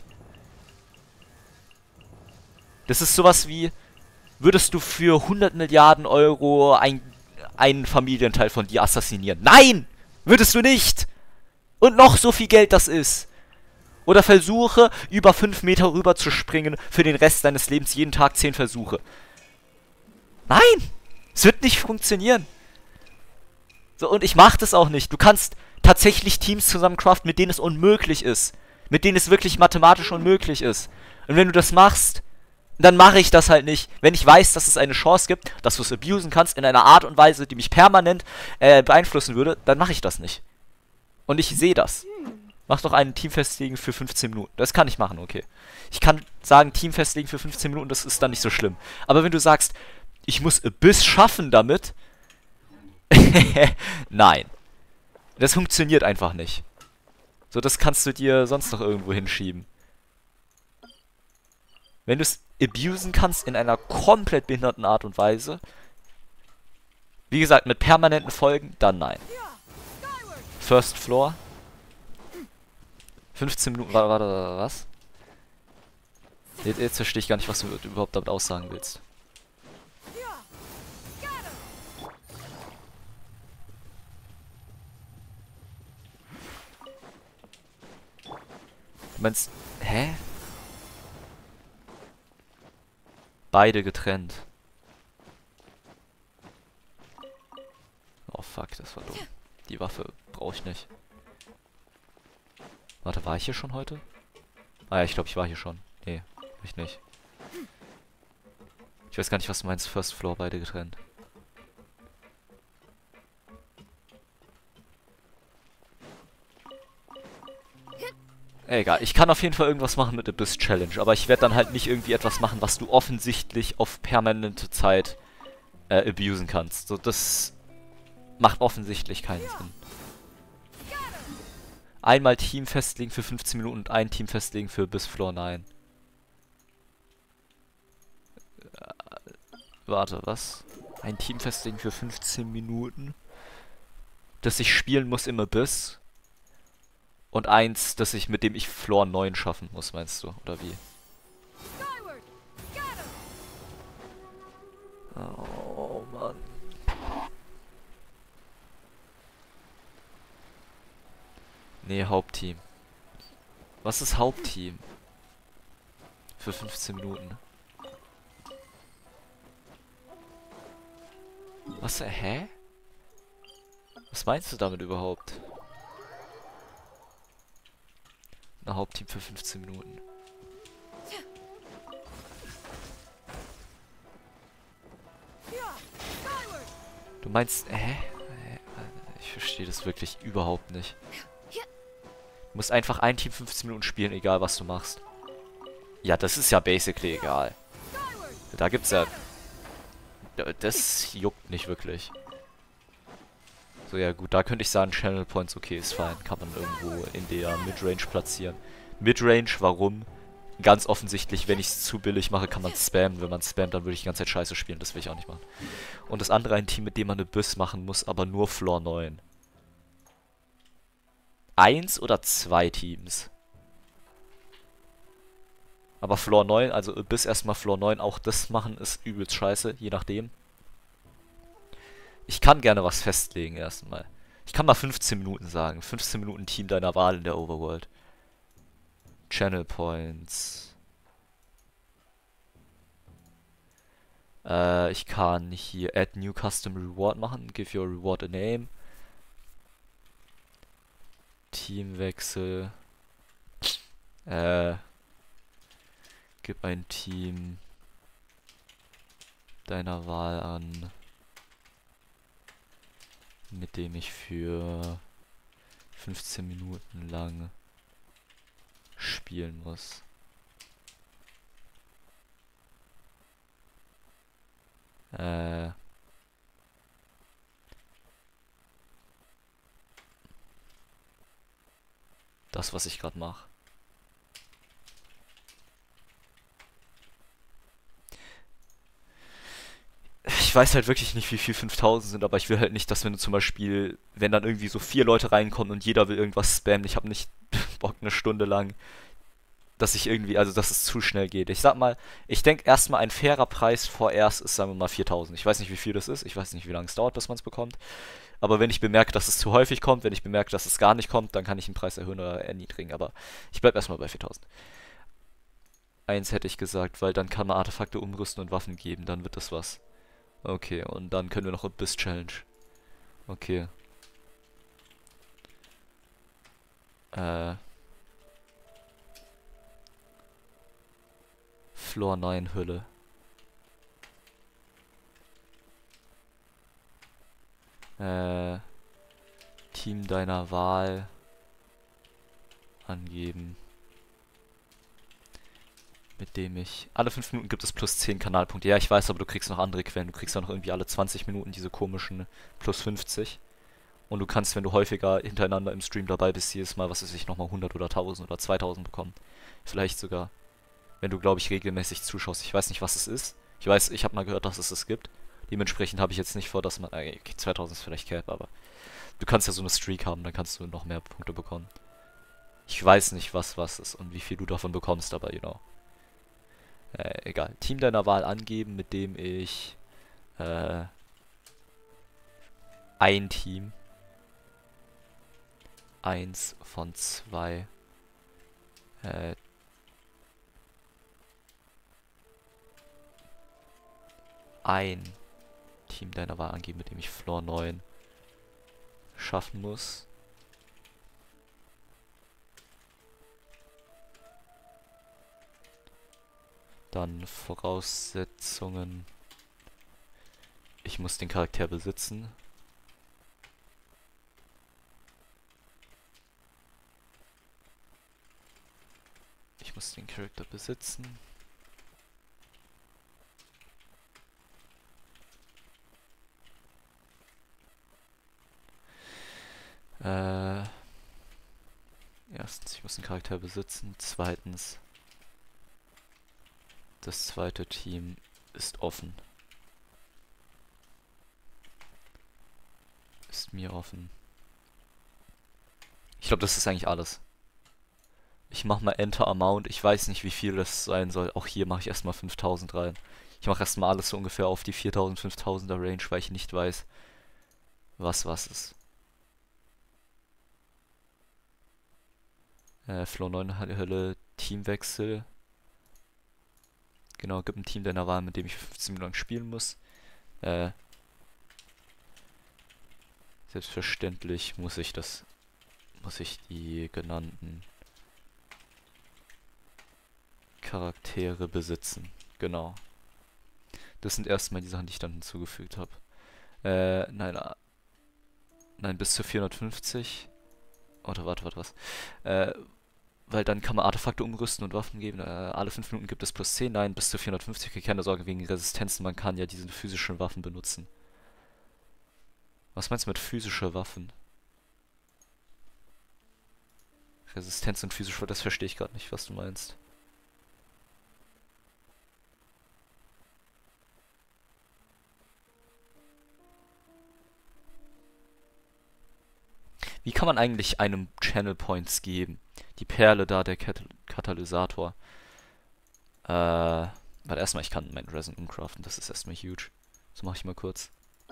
Das ist sowas wie, würdest du für hundert Milliarden Euro ein, einen Familienteil von dir assassinieren? Nein! Würdest du nicht! Und noch so viel Geld das ist. Oder versuche, über fünf Meter rüber zu springen für den Rest deines Lebens, jeden Tag zehn Versuche. Nein! Es wird nicht funktionieren. So, und ich mach das auch nicht. Du kannst tatsächlich Teams zusammen craften, mit denen es unmöglich ist. Mit denen es wirklich mathematisch unmöglich ist. Und wenn du das machst, dann mache ich das halt nicht. Wenn ich weiß, dass es eine Chance gibt, dass du es abusen kannst in einer Art und Weise, die mich permanent äh, beeinflussen würde, dann mache ich das nicht. Und ich sehe das. Mach doch einen Team festlegen für fünfzehn Minuten. Das kann ich machen, okay. Ich kann sagen, Team festlegen für fünfzehn Minuten, das ist dann nicht so schlimm. Aber wenn du sagst, ich muss Abyss schaffen damit, nein. Das funktioniert einfach nicht. So, das kannst du dir sonst noch irgendwo hinschieben. Wenn du es abusen kannst in einer komplett behinderten Art und Weise, wie gesagt, mit permanenten Folgen, dann nein. First Floor. fünfzehn Minuten, warte, warte, was? Jetzt, jetzt verstehe ich gar nicht, was du überhaupt damit aussagen willst. Du meinst, hä? Beide getrennt. Oh fuck, das war dumm. Die Waffe brauche ich nicht. Warte, war ich hier schon heute? Ah ja, ich glaube, ich war hier schon. Nee, ich nicht. Ich weiß gar nicht, was du meinst. First Floor, beide getrennt. Egal, ich kann auf jeden Fall irgendwas machen mit Abyss Challenge, aber ich werde dann halt nicht irgendwie etwas machen, was du offensichtlich auf permanente Zeit äh, abusen kannst. So, das macht offensichtlich keinen Sinn. Einmal Team festlegen für fünfzehn Minuten und ein Team festlegen für Abyss Floor neun. Äh, warte, was? Ein Team festlegen für fünfzehn Minuten, das ich spielen muss im Abyss. Und eins, das ich, mit dem ich Floor neun schaffen muss, meinst du? Oder wie? Oh, Mann. Nee, Hauptteam. Was ist Hauptteam? Für fünfzehn Minuten. Was, hä? Was meinst du damit überhaupt? Ein Hauptteam für fünfzehn Minuten. Du meinst, hä? Ich verstehe das wirklich überhaupt nicht. Du musst einfach ein Team fünfzehn Minuten spielen, egal was du machst. Ja, das ist ja basically egal. Da gibt's ja... Das juckt nicht wirklich. So, ja gut, da könnte ich sagen, Channel Points, okay, ist fein. Kann man irgendwo in der Midrange platzieren. Midrange, warum? Ganz offensichtlich, wenn ich es zu billig mache, kann man spammen. Wenn man spammt, dann würde ich die ganze Zeit scheiße spielen. Das will ich auch nicht machen. Und das andere ein Team, mit dem man eine Abyss machen muss, aber nur Floor neun. Eins oder zwei Teams? Aber Floor neun, also Abyss erstmal Floor neun, auch das machen ist übelst scheiße, je nachdem. Ich kann gerne was festlegen erstmal. Ich kann mal fünfzehn Minuten sagen. fünfzehn Minuten Team deiner Wahl in der Overworld. Channel Points. Äh, ich kann hier Add New Custom Reward machen. Give your reward a name. Teamwechsel. Äh. Gib ein Team deiner Wahl an, mit dem ich für fünfzehn Minuten lang spielen muss. Äh. Das, was ich gerade mache. Ich weiß halt wirklich nicht, wie viel fünftausend sind, aber ich will halt nicht, dass wenn du zum Beispiel, wenn dann irgendwie so vier Leute reinkommen und jeder will irgendwas spammen, ich habe nicht Bock eine Stunde lang dass ich irgendwie, also dass es zu schnell geht. Ich sag mal, ich denke erstmal ein fairer Preis vorerst ist, sagen wir mal, viertausend. Ich weiß nicht, wie viel das ist. Ich weiß nicht, wie lange es dauert, bis man es bekommt. Aber wenn ich bemerke, dass es zu häufig kommt, wenn ich bemerke, dass es gar nicht kommt, dann kann ich den Preis erhöhen oder erniedrigen. Aber ich bleib erstmal bei viertausend. Eins hätte ich gesagt, weil dann kann man Artefakte umrüsten und Waffen geben. Dann wird das was. Okay, und dann können wir noch Abyss Challenge. Okay. Äh. Floor neun Hülle. Äh. Team deiner Wahl. Angeben. Mit dem ich... Alle fünf Minuten gibt es plus zehn Kanalpunkte. Ja, ich weiß, aber du kriegst noch andere Quellen. Du kriegst auch noch irgendwie alle zwanzig Minuten diese komischen plus fünfzig. Und du kannst, wenn du häufiger hintereinander im Stream dabei bist, jedes Mal, was weiß ich, nochmal hundert oder tausend oder zweitausend bekommen. Vielleicht sogar, wenn du, glaube ich, regelmäßig zuschaust. Ich weiß nicht, was es ist. Ich weiß, ich habe mal gehört, dass es es gibt. Dementsprechend habe ich jetzt nicht vor, dass man... Okay, zweitausend ist vielleicht Cap, aber... Du kannst ja so eine Streak haben, dann kannst du noch mehr Punkte bekommen. Ich weiß nicht, was was ist und wie viel du davon bekommst, aber genau. Äh, egal. Team deiner Wahl angeben, mit dem ich... Äh... Ein Team... Eins von zwei... Äh... Ein Team deiner Wahl angeben, mit dem ich Floor neun schaffen muss. Dann Voraussetzungen. Ich muss den Charakter besitzen. Ich muss den Charakter besitzen. Äh, erstens, ich muss den Charakter besitzen. Zweitens, das zweite Team ist offen. Ist mir offen. Ich glaube, das ist eigentlich alles. Ich mache mal Enter Amount. Ich weiß nicht, wie viel das sein soll. Auch hier mache ich erstmal fünftausend rein. Ich mache erstmal alles so ungefähr auf die viertausend, fünftausender Range, weil ich nicht weiß, was was ist. Äh, Floor neun Hölle, Teamwechsel. Genau, gibt ein Team deiner Wahl, mit dem ich fünfzehn Minuten lang spielen muss. Äh, selbstverständlich muss ich das, muss ich die genannten Charaktere besitzen. Genau. Das sind erstmal die Sachen, die ich dann hinzugefügt habe. Äh, nein, äh, nein, bis zu vierhundertfünfzig. Oder warte, warte, was? Äh, weil dann kann man Artefakte umrüsten und Waffen geben. Äh, alle fünf Minuten gibt es plus zehn. Nein, bis zu vierhundertfünfzig. Keine Sorge wegen Resistenzen. Man kann ja diese physischen Waffen benutzen. Was meinst du mit physische Waffen? Resistenz und physische, das verstehe ich gerade nicht, was du meinst. Wie kann man eigentlich einem Channel Points geben? Die Perle da, der Kat Katalysator. Äh, weil erstmal, ich kann meinen Resin umcraften, das ist erstmal huge. Das mache ich mal kurz.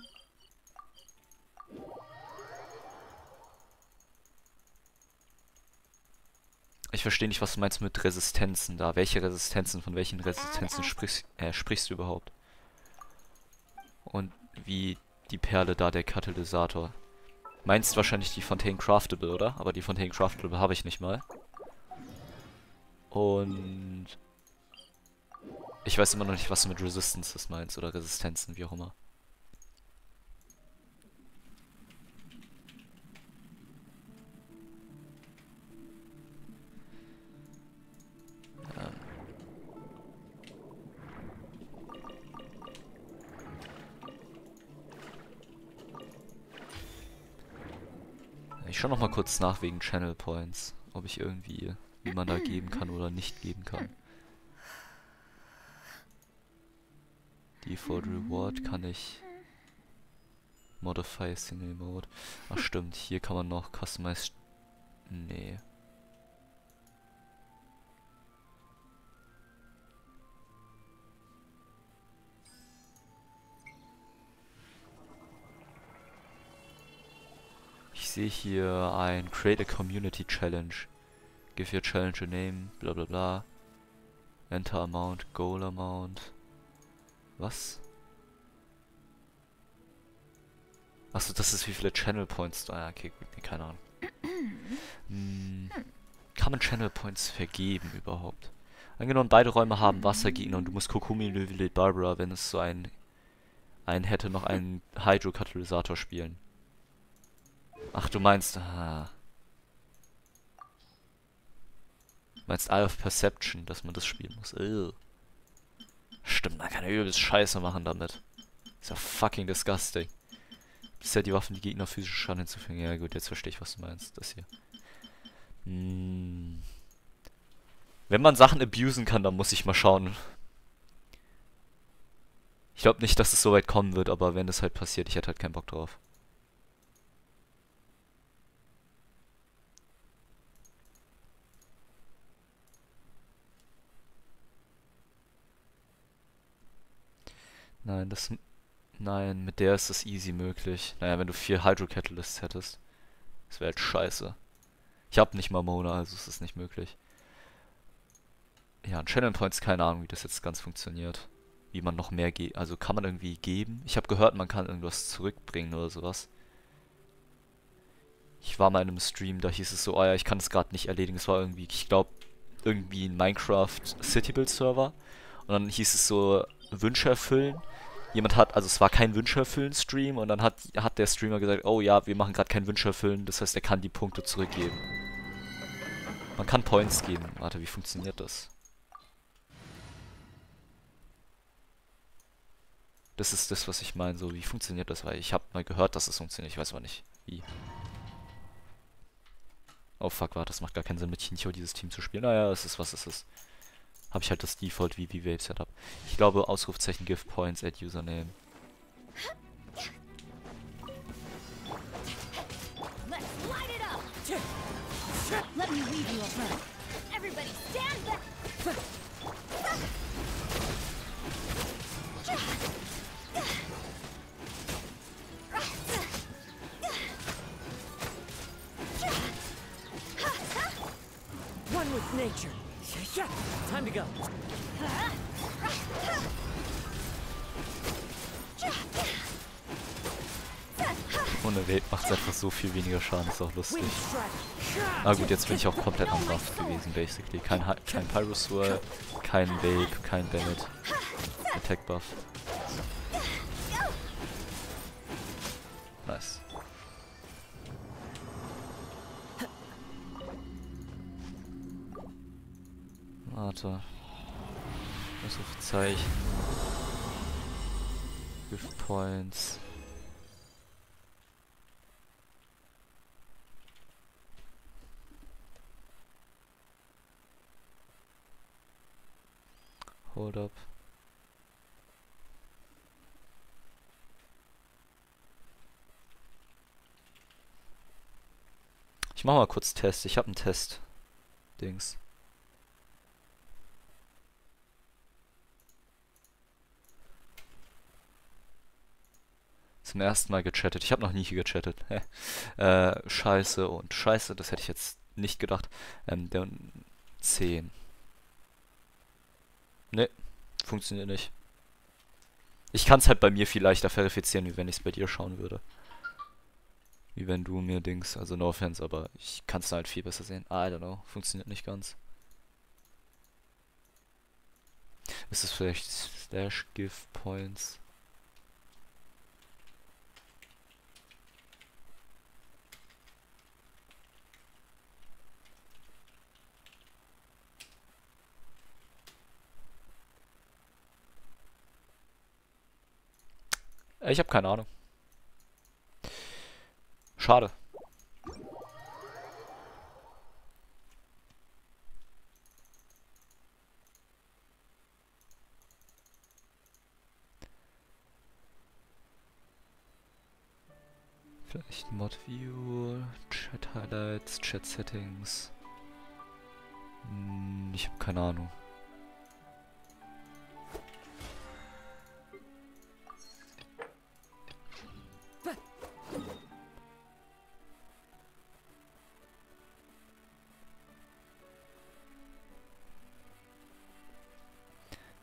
Ich verstehe nicht, was du meinst mit Resistenzen da. Welche Resistenzen, von welchen Resistenzen sprichst, äh, sprichst du überhaupt? Und wie die Perle da, der Katalysator. Meinst wahrscheinlich die Fontaine Craftable, oder? Aber die Fontaine Craftable habe ich nicht mal. Und ich weiß immer noch nicht, was du mit Resistances meinst oder Resistenzen, wie auch immer. Ähm. Ich schaue noch mal kurz nach wegen Channel Points, ob ich irgendwie, wie man da geben kann oder nicht geben kann. Default Reward kann ich Modify Single Mode. Ach stimmt, hier kann man noch Customize... Nee. sehe hier ein Create a Community Challenge. Give your challenge a name, bla bla bla. Enter Amount, Goal Amount. Was? Achso, das ist wie viele Channel Points. Ah, okay, gut, nee, keine Ahnung. Hm, kann man Channel Points vergeben überhaupt? Angenommen, beide Räume haben Wassergegner und du musst Kokumi Löwelet Barbara, wenn es so ein, ein hätte, noch einen Hydro-Katalysator spielen. Ach, du meinst, ah. Du meinst Eye of Perception, dass man das spielen muss. Ugh. Stimmt, man kann ja übelst Scheiße machen damit. Ist ja fucking disgusting. Bisher die Waffen, die Gegner physischen Schaden hinzufügen. Ja gut, jetzt verstehe ich, was du meinst. Das hier. Hm. Wenn man Sachen abusen kann, dann muss ich mal schauen. Ich glaube nicht, dass es so weit kommen wird, aber wenn das halt passiert, ich hätte halt keinen Bock drauf. Nein, das... Nein, mit der ist das easy möglich. Naja, wenn du vier Hydro Catalysts hättest. Das wäre halt scheiße. Ich hab nicht mal Mona, also ist es nicht möglich. Ja, an Channel Points keine Ahnung, wie das jetzt ganz funktioniert. Wie man noch mehr geht. Also kann man irgendwie geben? Ich habe gehört, man kann irgendwas zurückbringen oder sowas. Ich war mal in einem Stream, da hieß es so, oh ja, ich kann das gerade nicht erledigen. Es war irgendwie, ich glaube, irgendwie ein Minecraft City Build Server. Und dann hieß es so, Wünsche erfüllen. Jemand hat, also es war kein Wünsche erfüllen Stream und dann hat, hat der Streamer gesagt, oh ja, wir machen gerade kein Wünsche erfüllen, das heißt, er kann die Punkte zurückgeben. Man kann Points geben. Warte, wie funktioniert das? Das ist das, was ich meine, so, wie funktioniert das? Weil ich habe mal gehört, dass es funktioniert, ich weiß aber nicht, wie. Oh fuck, warte, das macht gar keinen Sinn, mit Chincho dieses Team zu spielen. Naja, es ist, was es ist. Habe ich halt das Default V V Wave Setup. Ich glaube, Ausrufzeichen Give Points at Username. Let me lead you a friend. Everybody stand back. One with nature. Time to go. Ohne Welt macht es einfach so viel weniger Schaden, ist auch lustig. Ah gut, jetzt bin ich auch komplett am Buff gewesen, basically. Kein, Hi kein Pyrosaur, kein Vape, kein Bennett. Attack Buff. Nice. Warte. Ausrufezeichen. Gift Points. Hold up. Ich mach mal kurz Test. Ich habe einen Test. Dings. Zum ersten Mal gechattet. Ich habe noch nie hier gechattet. äh, scheiße und scheiße, das hätte ich jetzt nicht gedacht. Ähm, der zehn. Ne, funktioniert nicht. Ich kann es halt bei mir viel leichter verifizieren, wie wenn ich es bei dir schauen würde. Wie wenn du mir Dings, also no offense, aber ich kann es halt viel besser sehen. I don't know, funktioniert nicht ganz. Ist es vielleicht Slash Give Points? Ich habe keine Ahnung. Schade. Vielleicht Mod View, Chat Highlights, Chat Settings. Hm, ich habe keine Ahnung.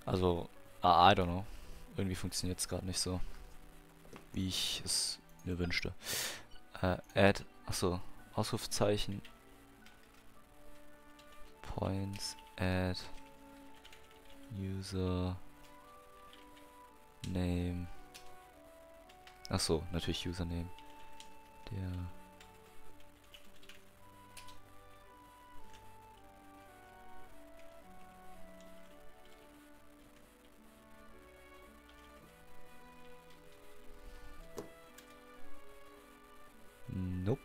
Also, I, I don't know. Irgendwie funktioniert es gerade nicht so, wie ich es mir wünschte. Äh, add, achso, Ausrufezeichen. Points, add, user, name. Achso, natürlich Username. Der. Nope.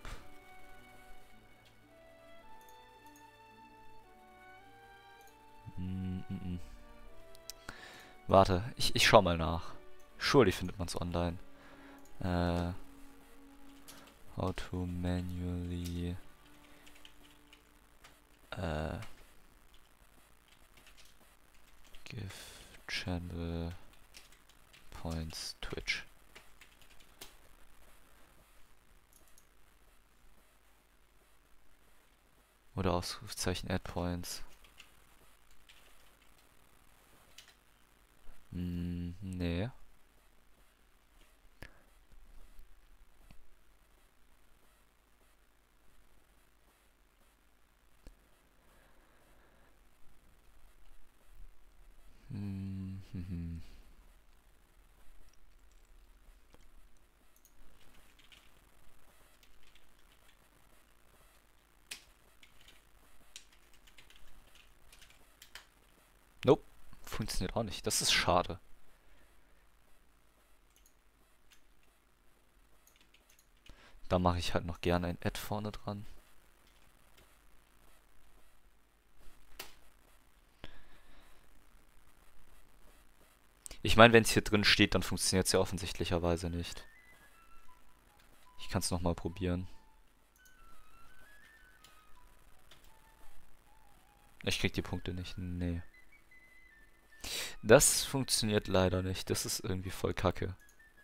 Mm -mm. Warte, ich, ich schau mal nach. Surely findet man es online. Äh, how to manually äh, give channel points Twitch. Oder Ausrufezeichen add points. Hm, nee. Hm, hm, hm. Nope. Funktioniert auch nicht. Das ist schade. Da mache ich halt noch gerne ein Add vorne dran. Ich meine, wenn es hier drin steht, dann funktioniert es ja offensichtlicherweise nicht. Ich kann es nochmal probieren. Ich krieg die Punkte nicht. Nee. Das funktioniert leider nicht. Das ist irgendwie voll kacke.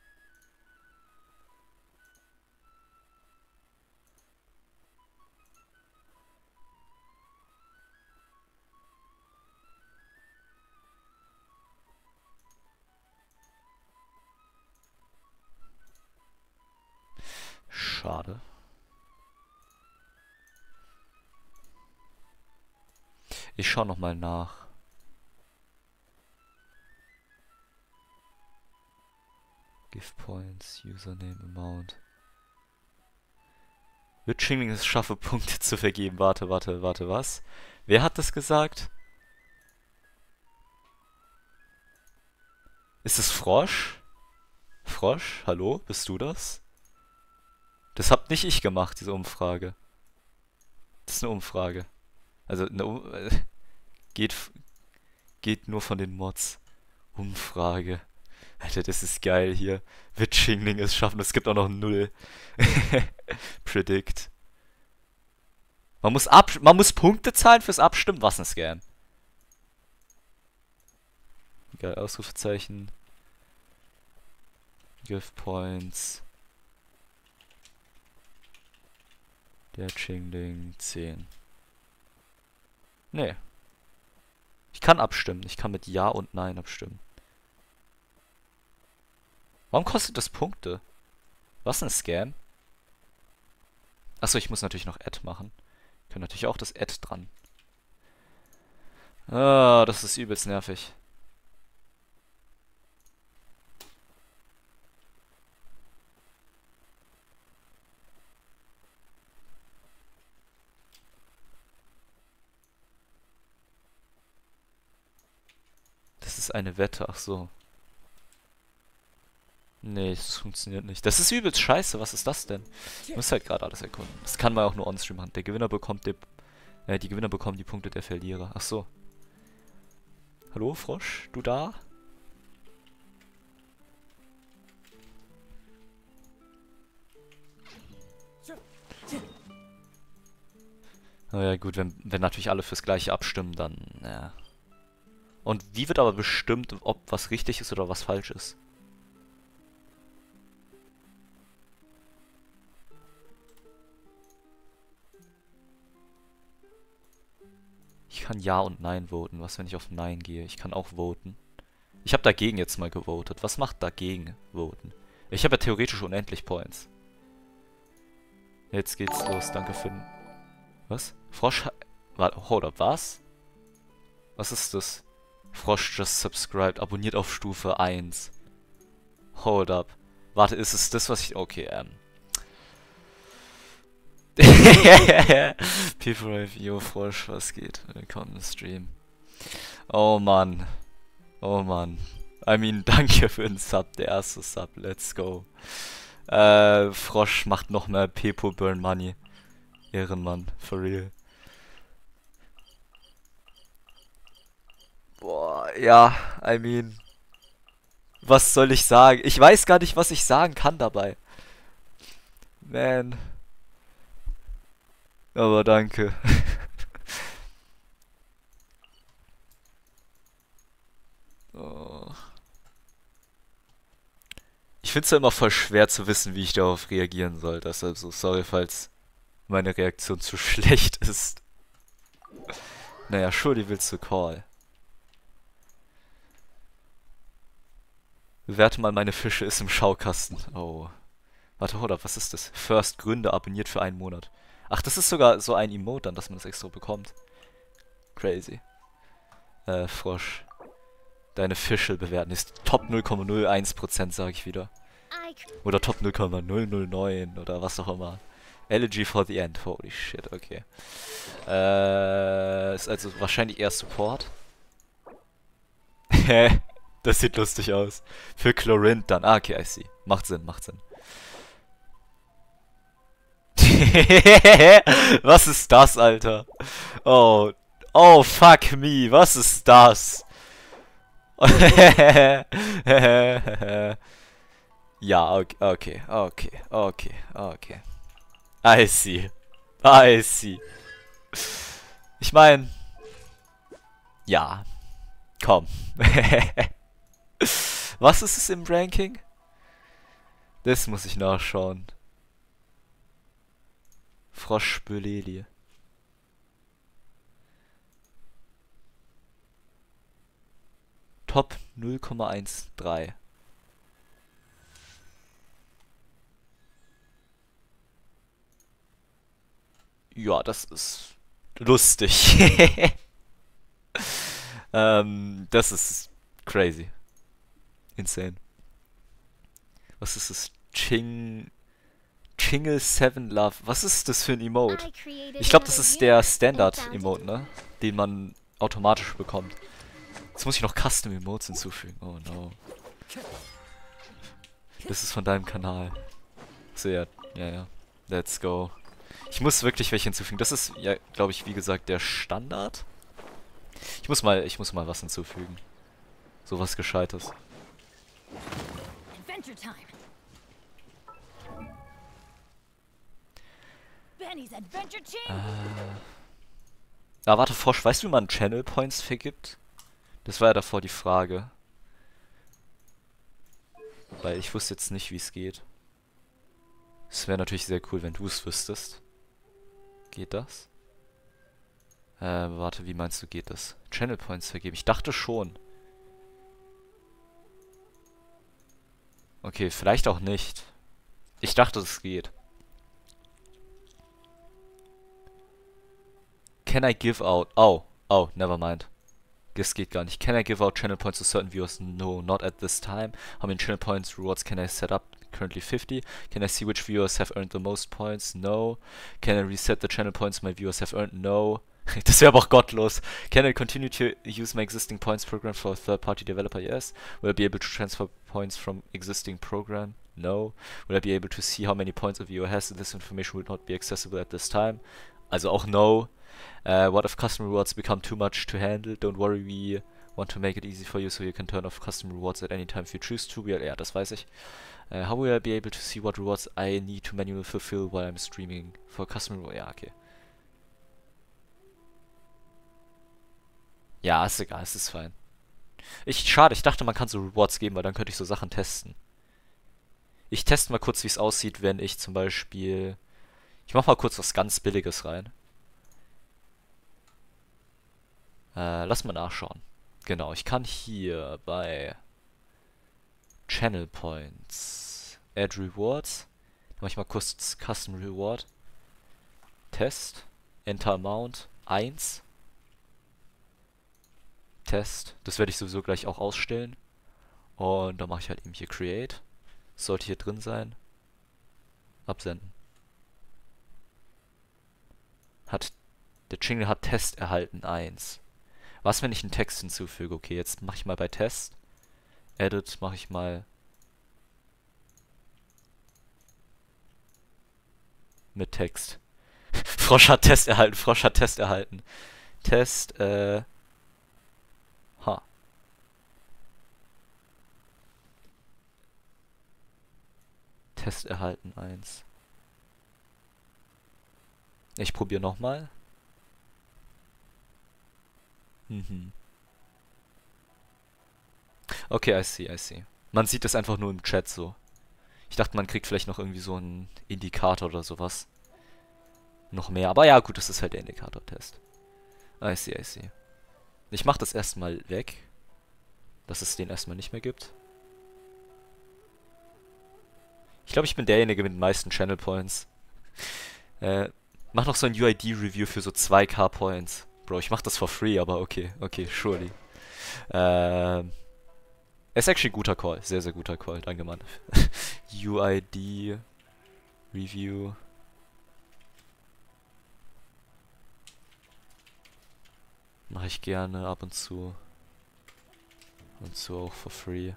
Schade. Ich schaue nochmal nach. Give points, Username, Amount. Wird Chingling es schaffe, Punkte zu vergeben? Warte, warte, warte, was? Wer hat das gesagt? Ist es Frosch? Frosch? Hallo? Bist du das? Das hab nicht ich gemacht, diese Umfrage. Das ist eine Umfrage. Also, eine um äh, geht, geht nur von den Mods. Umfrage. Alter, das ist geil hier. Wird Chingling es schaffen? Es gibt auch noch null. Predict. Man muss, ab man muss Punkte zahlen fürs Abstimmen. Was ein Scam. Geil, Ausrufezeichen. Give points. Der Chingling zehn. Nee. Ich kann abstimmen. Ich kann mit Ja und Nein abstimmen. Warum kostet das Punkte? Was ein Scam? Achso, ich muss natürlich noch Add machen. Ich kann natürlich auch das Add dran. Ah, das ist übelst nervig. Das ist eine Wette, ach so. Nee, das funktioniert nicht. Das ist übelst scheiße, was ist das denn? Ich muss halt gerade alles erkunden. Das kann man auch nur on-stream machen. Der Gewinner bekommt die, äh, die Gewinner bekommen die Punkte der Verlierer. Ach so. Hallo, Frosch? Du da? Naja, gut, wenn, wenn natürlich alle fürs Gleiche abstimmen, dann, ja. Und wie wird aber bestimmt, ob was richtig ist oder was falsch ist? Ich kann Ja und Nein voten. Was, wenn ich auf Nein gehe? Ich kann auch voten. Ich habe dagegen jetzt mal gewotet. Was macht dagegen voten? Ich habe ja theoretisch unendlich Points. Jetzt geht's los. Danke für den... Was? Frosch... Warte, hold up, was? Was ist das? Frosch just subscribed. Abonniert auf Stufe eins. Hold up. Warte, ist es das, was ich... Okay, ähm... P fünf, yo, Frosch, was geht? Willkommen im Stream. Oh Mann. Oh Mann. I mean, danke für den Sub, der erste Sub, let's go. Äh, Frosch macht noch mehr Pepo Burn Money. Ehrenmann, for real. Boah, ja, I mean... Was soll ich sagen? Ich weiß gar nicht, was ich sagen kann dabei. Man... Aber danke. Oh. Ich finde es ja immer voll schwer zu wissen, wie ich darauf reagieren soll. Deshalb so sorry, falls meine Reaktion zu schlecht ist. Naja, Shuri willst du call. Bewerte mal meine Fische, ist im Schaukasten. Oh. Warte, oder was ist das? First Gründe abonniert für einen Monat. Ach, das ist sogar so ein Emote dann, dass man das extra bekommt. Crazy. Äh, Frosch. Deine Fische bewerten ist Top null Komma null eins Prozent, sag ich wieder. Oder Top null Komma null null neun oder was auch immer. Elegy for the End. Holy shit, okay. Äh, ist also wahrscheinlich eher Support. Hä? Das sieht lustig aus. Für Chlorint dann. Ah, okay, I see. Macht Sinn, macht Sinn. Was ist das, Alter? Oh. Oh, fuck me. Was ist das? Ja, okay, okay, okay, okay, okay. I see. I see. Ich mein... Ja. Komm. Was ist es im Ranking? Das muss ich nachschauen. Froschbölelie. Top null Komma dreizehn. Ja, das ist lustig. ähm, das ist crazy. Insane. Was ist das? Ching... Chingle seven Love. Was ist das für ein Emote? Ich glaube, das ist der Standard-Emote, ne? Den man automatisch bekommt. Jetzt muss ich noch Custom Emotes hinzufügen. Oh no. Das ist von deinem Kanal. So, ja, ja, ja. Let's go. Ich muss wirklich welche hinzufügen. Das ist, ja, glaube ich, wie gesagt, der Standard. Ich muss mal, ich muss mal was hinzufügen. So was Gescheites. Adventure time. Benny's Adventure Team. Äh. Ah, warte, Frosch, weißt du, wie man Channel Points vergibt? Das war ja davor die Frage. Weil ich wusste jetzt nicht, wie es geht. Es wäre natürlich sehr cool, wenn du es wüsstest. Geht das? Äh, warte, wie meinst du, geht das? Channel Points vergeben. Ich dachte schon. Okay, vielleicht auch nicht. Ich dachte, es geht. Can I give out... Oh, oh, never mind. Das geht gar nicht. Can I give out channel points to certain viewers? No, not at this time. How many channel points rewards can I set up? Currently fifty. Can I see which viewers have earned the most points? No. Can I reset the channel points my viewers have earned? No. Das wäre aber auch gottlos. Can I continue to use my existing points program for a third-party developer? Yes. Will I be able to transfer points from existing program? No. Will I be able to see how many points a viewer has? This information will not be accessible at this time. Also auch no. Uh, what if custom rewards become too much to handle? Don't worry, we want to make it easy for you so you can turn off custom rewards at any time if you choose to. Ja, ja, das weiß ich. Uh, how will I be able to see what rewards I need to manually fulfill while I'm streaming for custom rewards? Ja, okay. Ja, ist egal, es ist fein. Ich, schade, ich dachte, man kann so Rewards geben, weil dann könnte ich so Sachen testen. Ich teste mal kurz, wie es aussieht, wenn ich zum Beispiel... Ich mach mal kurz was ganz Billiges rein. Äh, lass mal nachschauen. genau, ich kann hier bei Channel Points Add Rewards, da mache ich mal kurz Custom Reward, Test, Enter Amount eins, Test, das werde ich sowieso gleich auch ausstellen. Und dann mache ich halt eben hier Create, sollte hier drin sein, absenden. Hat, der Jingle hat Test erhalten eins. Was, wenn ich einen Text hinzufüge? Okay, jetzt mache ich mal bei Test. Edit mache ich mal mit Text. Frosch hat Test erhalten, Frosch hat Test erhalten. Test, äh... Ha. Test erhalten eins. Ich probiere nochmal. Mhm. Okay, I see, I see. Man sieht das einfach nur im Chat so. Ich dachte, man kriegt vielleicht noch irgendwie so einen Indikator oder sowas. Noch mehr. Aber ja, gut, das ist halt der Indikator-Test. I see, I see. Ich mach das erstmal weg. Dass es den erstmal nicht mehr gibt. Ich glaube, ich bin derjenige mit den meisten Channel Points. Äh, mach noch so ein U I D-Review für so zwei K Points. Bro, ich mach das for free, aber okay, okay, surely. Ähm... Ist actually ein guter Call. Sehr, sehr guter Call. Danke, Mann. U I D Review. Mache ich gerne ab und zu. Und zu auch for free.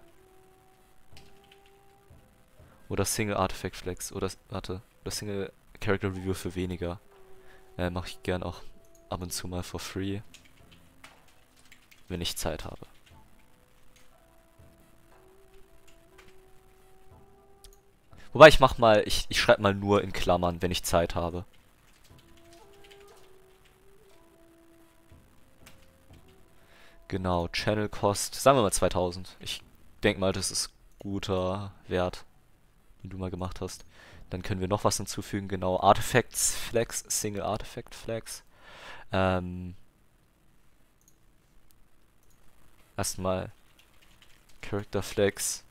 Oder Single Artifact Flex. Oder, warte. Oder Single Character Review für weniger. Äh, mache ich gerne auch ab und zu mal for free. Wenn ich Zeit habe. Wobei ich mach mal, ich, ich schreibe mal nur in Klammern, wenn ich Zeit habe. Genau, Channel Cost, sagen wir mal zweitausend. Ich denke mal, das ist guter Wert, den du mal gemacht hast. Dann können wir noch was hinzufügen, genau, Artifacts Flex, Single Artifact Flex. Ähm, erstmal Character Flex.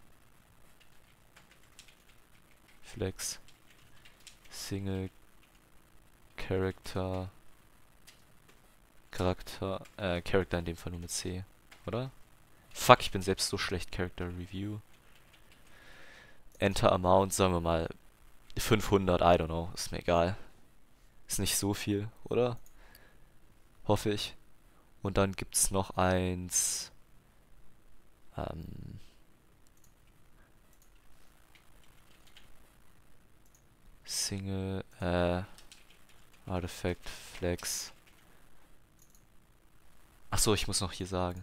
Flex. Single Character. Charakter. Äh, Character in dem Fall nur mit C. Oder? Fuck, ich bin selbst so schlecht. Character Review. Enter Amount, sagen wir mal fünfhundert, I don't know. Ist mir egal. Ist nicht so viel, oder? Hoffe ich. Und dann gibt's noch eins. Ähm. Single, äh, Artifact, Flex. Achso, ich muss noch hier sagen.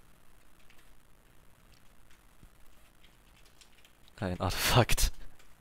Ein Artefakt.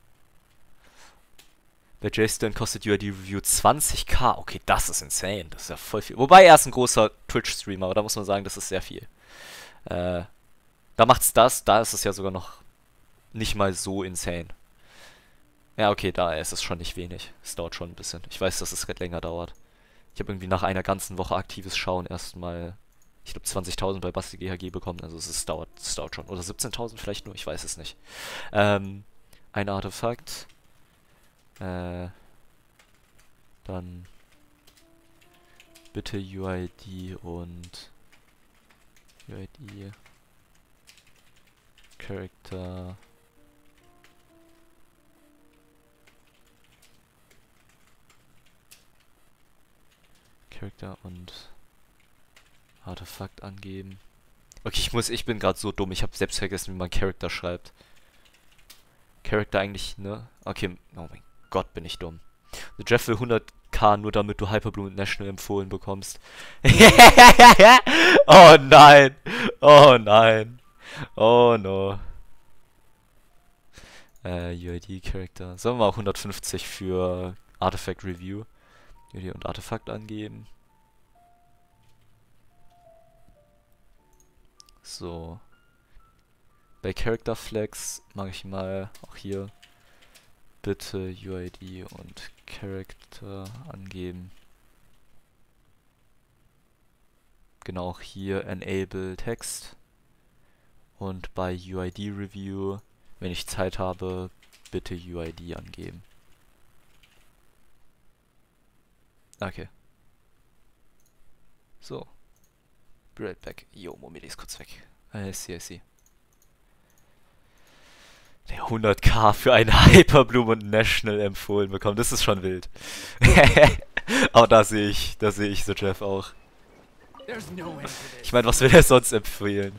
Bei JSTON kostet U I D-Review zwanzig K. Okay, das ist insane. Das ist ja voll viel. Wobei er ist ein großer Twitch-Streamer, aber da muss man sagen, das ist sehr viel. Äh, da macht's das, da ist es ja sogar noch nicht mal so insane. Ja, okay, da ist es schon nicht wenig. Es dauert schon ein bisschen. Ich weiß, dass es halt länger dauert. Ich habe irgendwie nach einer ganzen Woche aktives Schauen erstmal, ich glaube, zwanzigtausend bei Basti G H G bekommen. Also es, ist, dauert, es dauert schon. Oder siebzehntausend vielleicht nur, ich weiß es nicht. Ähm, ein Artefakt. Äh, dann bitte U I D und U I D Character Character und Artefakt angeben. Okay, ich muss, ich bin gerade so dumm. Ich habe selbst vergessen, wie man Character schreibt. Character eigentlich, ne? Okay, oh mein Gott, bin ich dumm. The Jeff will hundert K nur damit du Hyperbloom National empfohlen bekommst. Oh nein. Oh nein. Oh no. Äh, U I D Character. Sollen wir mal hundertfünfzig für Artifact Review. U I D und Artefakt angeben. So. Bei Character Flex mache ich mal auch hier bitte U I D und Character angeben. genau auch hier Enable Text. Und bei U I D Review, wenn ich Zeit habe, bitte U I D angeben. Okay. So. Be right back. Jo, Momili ist kurz weg. I see, I see. Der hundert k für einen Hyperbloom und National empfohlen bekommen. Das ist schon wild. Aber da sehe ich, da sehe ich so Jeff auch. Ich meine, was will er sonst empfehlen?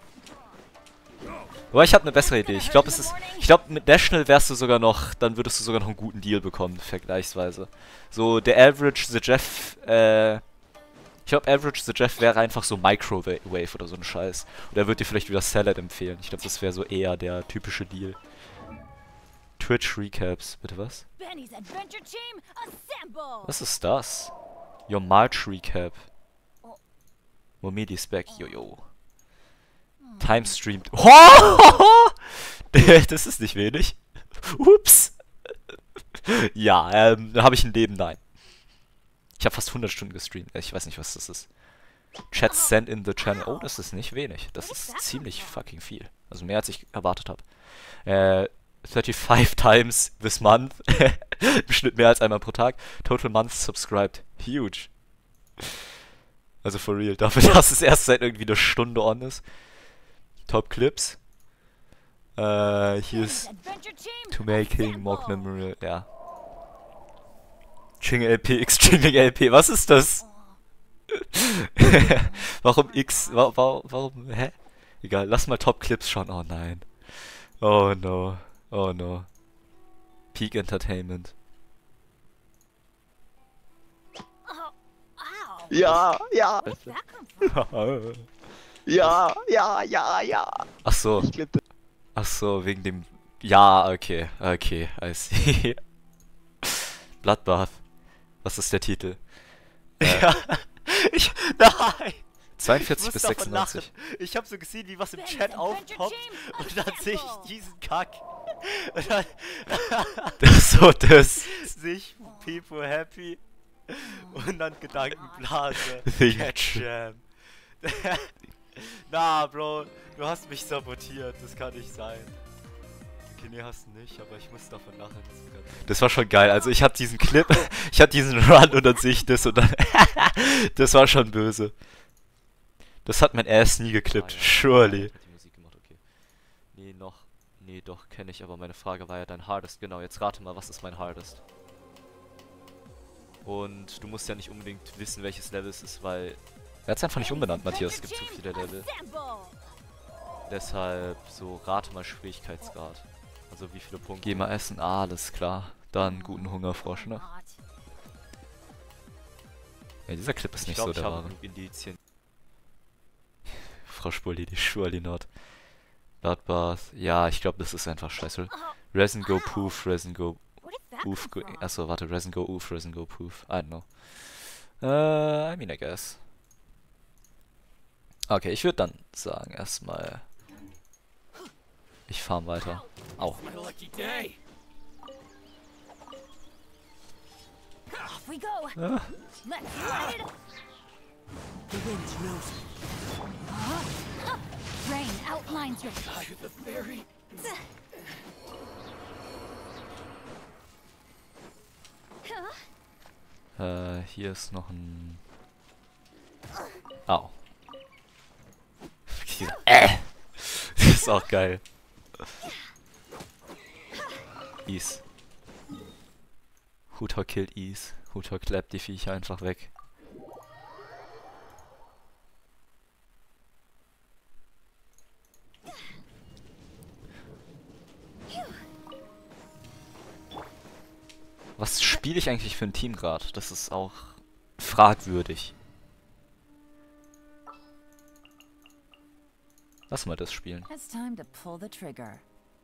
Aber ich habe eine bessere Idee. Ich glaube, es ist, ich glaube, mit National wärst du sogar noch, dann würdest du sogar noch einen guten Deal bekommen, vergleichsweise. So, der Average The Jeff, äh, ich glaube, Average The Jeff wäre einfach so Microwave oder so ein Scheiß. Und er wird dir vielleicht wieder Salad empfehlen. Ich glaube, das wäre so eher der typische Deal. Twitch Recaps, bitte was? Benny's Adventure Team, assemble! Was ist das? Your March Recap. Momedi's back, jojo. Time streamed. Oh! Das ist nicht wenig. Ups. Ja, ähm, da habe ich ein Leben, nein. Ich habe fast hundert Stunden gestreamt. Ich weiß nicht, was das ist. Chat sent in the channel. Oh, das ist nicht wenig. Das ist ziemlich fucking viel. Also mehr, als ich erwartet habe. Äh, thirty-five times this month. Im Schnitt mehr als einmal pro Tag. Total months subscribed. Huge. Also for real. Dafür, dass es erst seit irgendwie einer Stunde on ist. Top Clips. Äh, hier ist To Making Mock Memorial. Ja. Jingle L P, X Jingling L P. Was ist das? Warum X? Wa wa warum? Hä? Egal, lass mal Top Clips schauen. Oh nein. Oh no. Oh no. Peak Entertainment. Ja, ja. Where'd that come from? Ja, ja, ja, ja. Ach so. Ich klippe. Ach so, wegen dem... Ja, okay. Okay, I see. Bloodbath. Was ist der Titel? Äh, Ja. Ich, nein! zweiundvierzig Ich bis muss davon sechsundneunzig. lachen. Ich habe so gesehen, wie was im Benny's Chat Adventure aufpoppt Team, und dann sehe ich assemble! diesen Kack. Und dann Das so, das. sehe ich People happy und dann Gedankenblase. Think. Cat Jam. Na, Bro, du hast mich sabotiert. Das kann nicht sein. Okay, nee, hast du nicht, aber ich muss davon lachen. Das ist ganz- Das war schon geil. Also ich hatte diesen Clip, ich hatte diesen Run und dann sehe ich das und dann... Das war schon böse. Das hat mein Ass nie geklippt, Ah, ja. surely. Hat die Musik gemacht, okay. Nee, noch. Nee, doch, kenne ich, aber meine Frage war ja dein Hardest. Genau, jetzt rate mal, was ist mein Hardest? Und du musst ja nicht unbedingt wissen, welches Level es ist, weil... Er hat es einfach nicht umbenannt, Matthias. Es gibt zu viele Level. Deshalb so, rate mal Schwierigkeitsgrad. Also wie viele Punkte. Geh mal essen, alles klar. Dann guten Hunger, Frosch, ne? Ja, dieser Clip ist Ich nicht glaube, so ich der habe wahre. genug Indizien. Froschbully, die surely not. Bloodbath. Ja, ich glaube, das ist einfach scheiße. Resin go poof, resin go Where did that oof. come Go, from? achso, warte, resin go oof, resin go poof. I don't know. Äh, I mean, I guess. Okay, ich würde dann sagen, erstmal. Ich farm weiter. Au. Off we go! Ah. Let's ride! The wind knows Huh? Rain outlines your I the fairy. Äh, hier ist noch ein... Au. äh. Das ist auch geil. Ease. Hutor killt Ease. Hutor klappt die Viecher einfach weg. Was spiele ich eigentlich für ein Team gerade? Das ist auch fragwürdig. Lass mal das spielen. It's time to pull the trigger.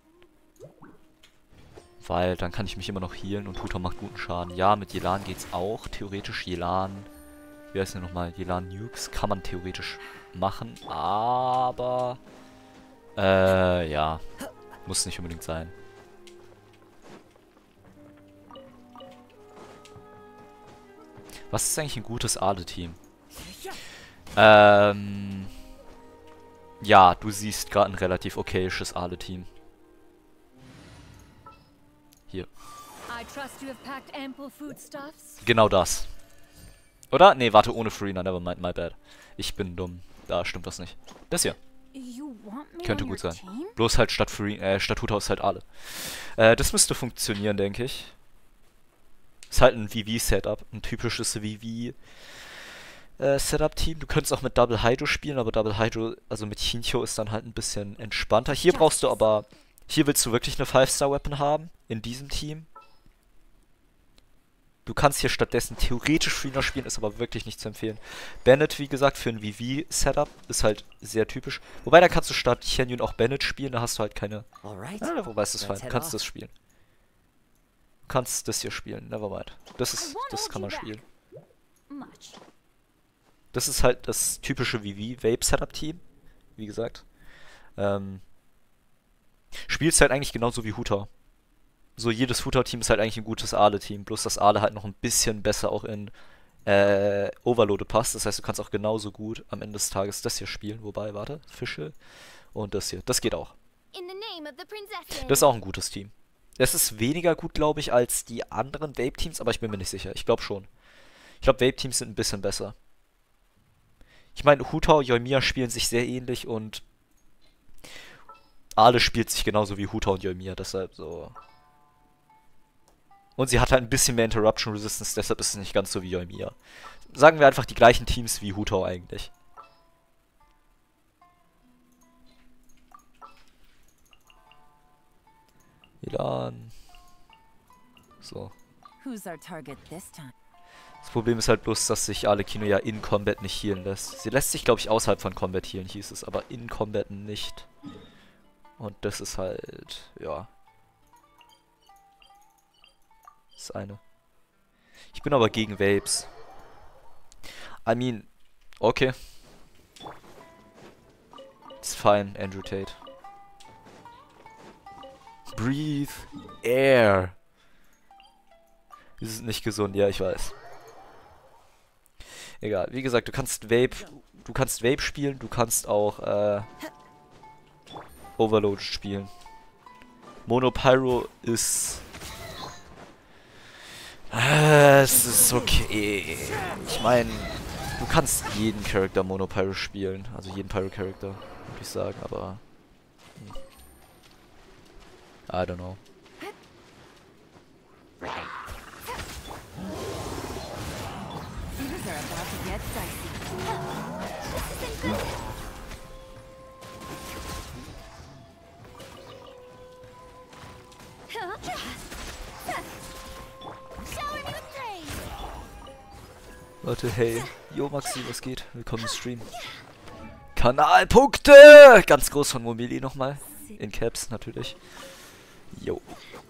Weil dann kann ich mich immer noch healen und Hutor macht guten Schaden. Ja, mit Yelan geht's auch. Theoretisch Yelan. Wie heißt denn nochmal? Yelan Nukes kann man theoretisch machen. Aber... Äh, ja. Muss nicht unbedingt sein. Was ist eigentlich ein gutes A D E-Team? Ähm... Ja, du siehst gerade ein relativ okayisches Ale-Team. Hier. I trust you have packed ample foodstuffs. Genau das. Oder? Nee, warte, ohne Farina, never mind, my bad. Ich bin dumm. Da stimmt das nicht. Das hier. You want me Könnte on gut your sein. team? Bloß halt statt Farina, äh, statt Huthaus halt Ale. Äh, das müsste funktionieren, denke ich. Ist halt ein V V-Setup. Ein typisches V V äh, Setup-Team. Du könntest auch mit Double Hydro spielen, aber Double Hydro, also mit Chincho, ist dann halt ein bisschen entspannter. Hier brauchst du aber... Hier willst du wirklich eine five Star Weapon haben. In diesem Team. Du kannst hier stattdessen theoretisch Farina spielen, ist aber wirklich nicht zu empfehlen. Bennett, wie gesagt, für ein V V-Setup ist halt sehr typisch. Wobei, da kannst du statt Xianyun auch Bennett spielen, da hast du halt keine... Alright. Ah, wobei ist das Let's fein. head Du kannst off. das spielen. Du kannst das hier spielen, nevermind. Das ist, das kann man spielen. Much. Das ist halt das typische V V-Vape-Setup-Team, wie gesagt. Ähm, spielst halt eigentlich genauso wie Hutau. So, jedes Hutau-Team ist halt eigentlich ein gutes Ale-Team, bloß dass Ale halt noch ein bisschen besser auch in äh, Overloaded passt. Das heißt, du kannst auch genauso gut am Ende des Tages das hier spielen. Wobei, warte, Fische und das hier. Das geht auch. In the name of the princess. Das ist auch ein gutes Team. Es ist weniger gut, glaube ich, als die anderen Vape-Teams, aber ich bin mir nicht sicher. Ich glaube schon. Ich glaube, Vape-Teams sind ein bisschen besser. Ich meine, Hutau, Yoimiya spielen sich sehr ähnlich und Ale spielt sich genauso wie Hutau und Yoimiya, deshalb so... Und sie hat halt ein bisschen mehr Interruption Resistance, deshalb ist es nicht ganz so wie Yoimiya. Sagen wir einfach die gleichen Teams wie Hutau eigentlich. Elan. So. Who's our target this time? Das Problem ist halt bloß, dass sich Arlecchino ja in Combat nicht healen lässt. Sie lässt sich, glaube ich, außerhalb von Combat healen, hieß es, aber in Combat nicht. Und das ist halt, ja. Das eine. Ich bin aber gegen Vapes. I mean, okay. It's fine, Andrew Tate. Breathe Air. Das ist nicht gesund, ja, ich weiß. Egal, wie gesagt, du kannst Vape, du kannst Vape spielen, du kannst auch äh, Overload spielen. Monopyro ist... Äh, es ist okay. Ich meine, du kannst jeden Charakter Monopyro spielen, also jeden Pyro-Charakter, würde ich sagen, aber... Hm. I don't know. Things are about to get dicey. Shower me with praise. Leute, hey. Yo, Maxi, was geht? Willkommen im Stream. Kanalpunkte! Ganz groß von Momili nochmal. In Caps natürlich. Yo.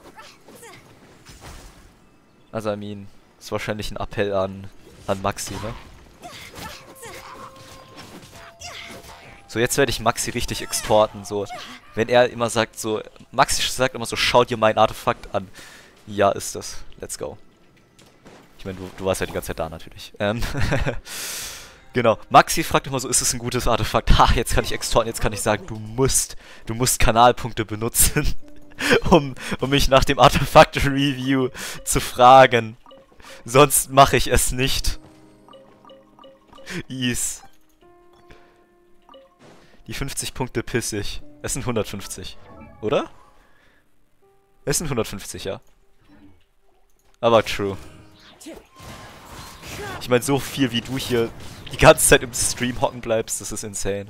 Also, I mean, ist wahrscheinlich ein Appell an, an Maxi, ne? So, jetzt werde ich Maxi richtig extorten, so. Wenn er immer sagt, so, Maxi sagt immer so, schau dir mein Artefakt an. Ja, ist das. Let's go. Ich meine, du, du warst ja die ganze Zeit da natürlich. Ähm, genau. Maxi fragt immer so, ist es ein gutes Artefakt? Ha, jetzt kann ich extorten, jetzt kann ich sagen, du musst, du musst Kanalpunkte benutzen, um, um mich nach dem Artefakt-Review zu fragen. Sonst mache ich es nicht. Is. Die fünfzig Punkte pissig. Es sind hundertfünfzig. Oder? Es sind hundertfünfzig, ja. Aber true. Ich meine, so viel wie du hier die ganze Zeit im Stream hocken bleibst, das ist insane.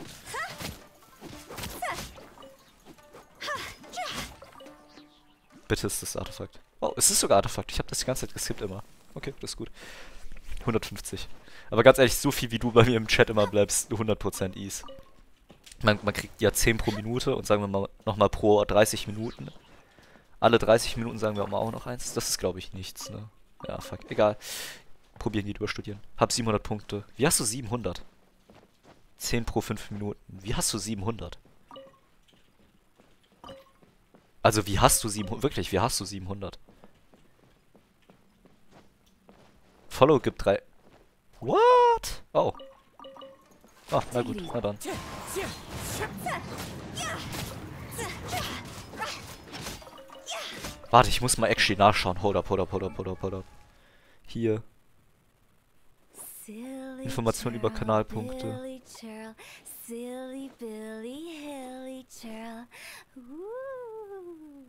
Bitte ist das Artefakt. Oh, es ist sogar Artefakt. Ich habe das die ganze Zeit geskippt immer. Okay, das ist gut. hundertfünfzig. Aber ganz ehrlich, so viel wie du bei mir im Chat immer bleibst, hundert Prozent Ease. Man, man kriegt ja zehn pro Minute und sagen wir mal nochmal pro dreißig Minuten. Alle dreißig Minuten sagen wir auch noch eins. Das ist, glaube ich, nichts, ne? Ja, fuck. Egal. Probieren die überstudieren. Hab siebenhundert Punkte. Wie hast du siebenhundert? zehn pro fünf Minuten. Wie hast du siebenhundert? Also, wie hast du siebenhundert? Wirklich, wie hast du siebenhundert? Follow gibt drei... What? Oh. Ah, na gut, na dann. Warte, ich muss mal actually nachschauen. Hold up, hold up, hold up, hold up, hold up. Hier. Silly Information über churl, Kanalpunkte. Billy churl, silly Billy, hilly churl. Ooh.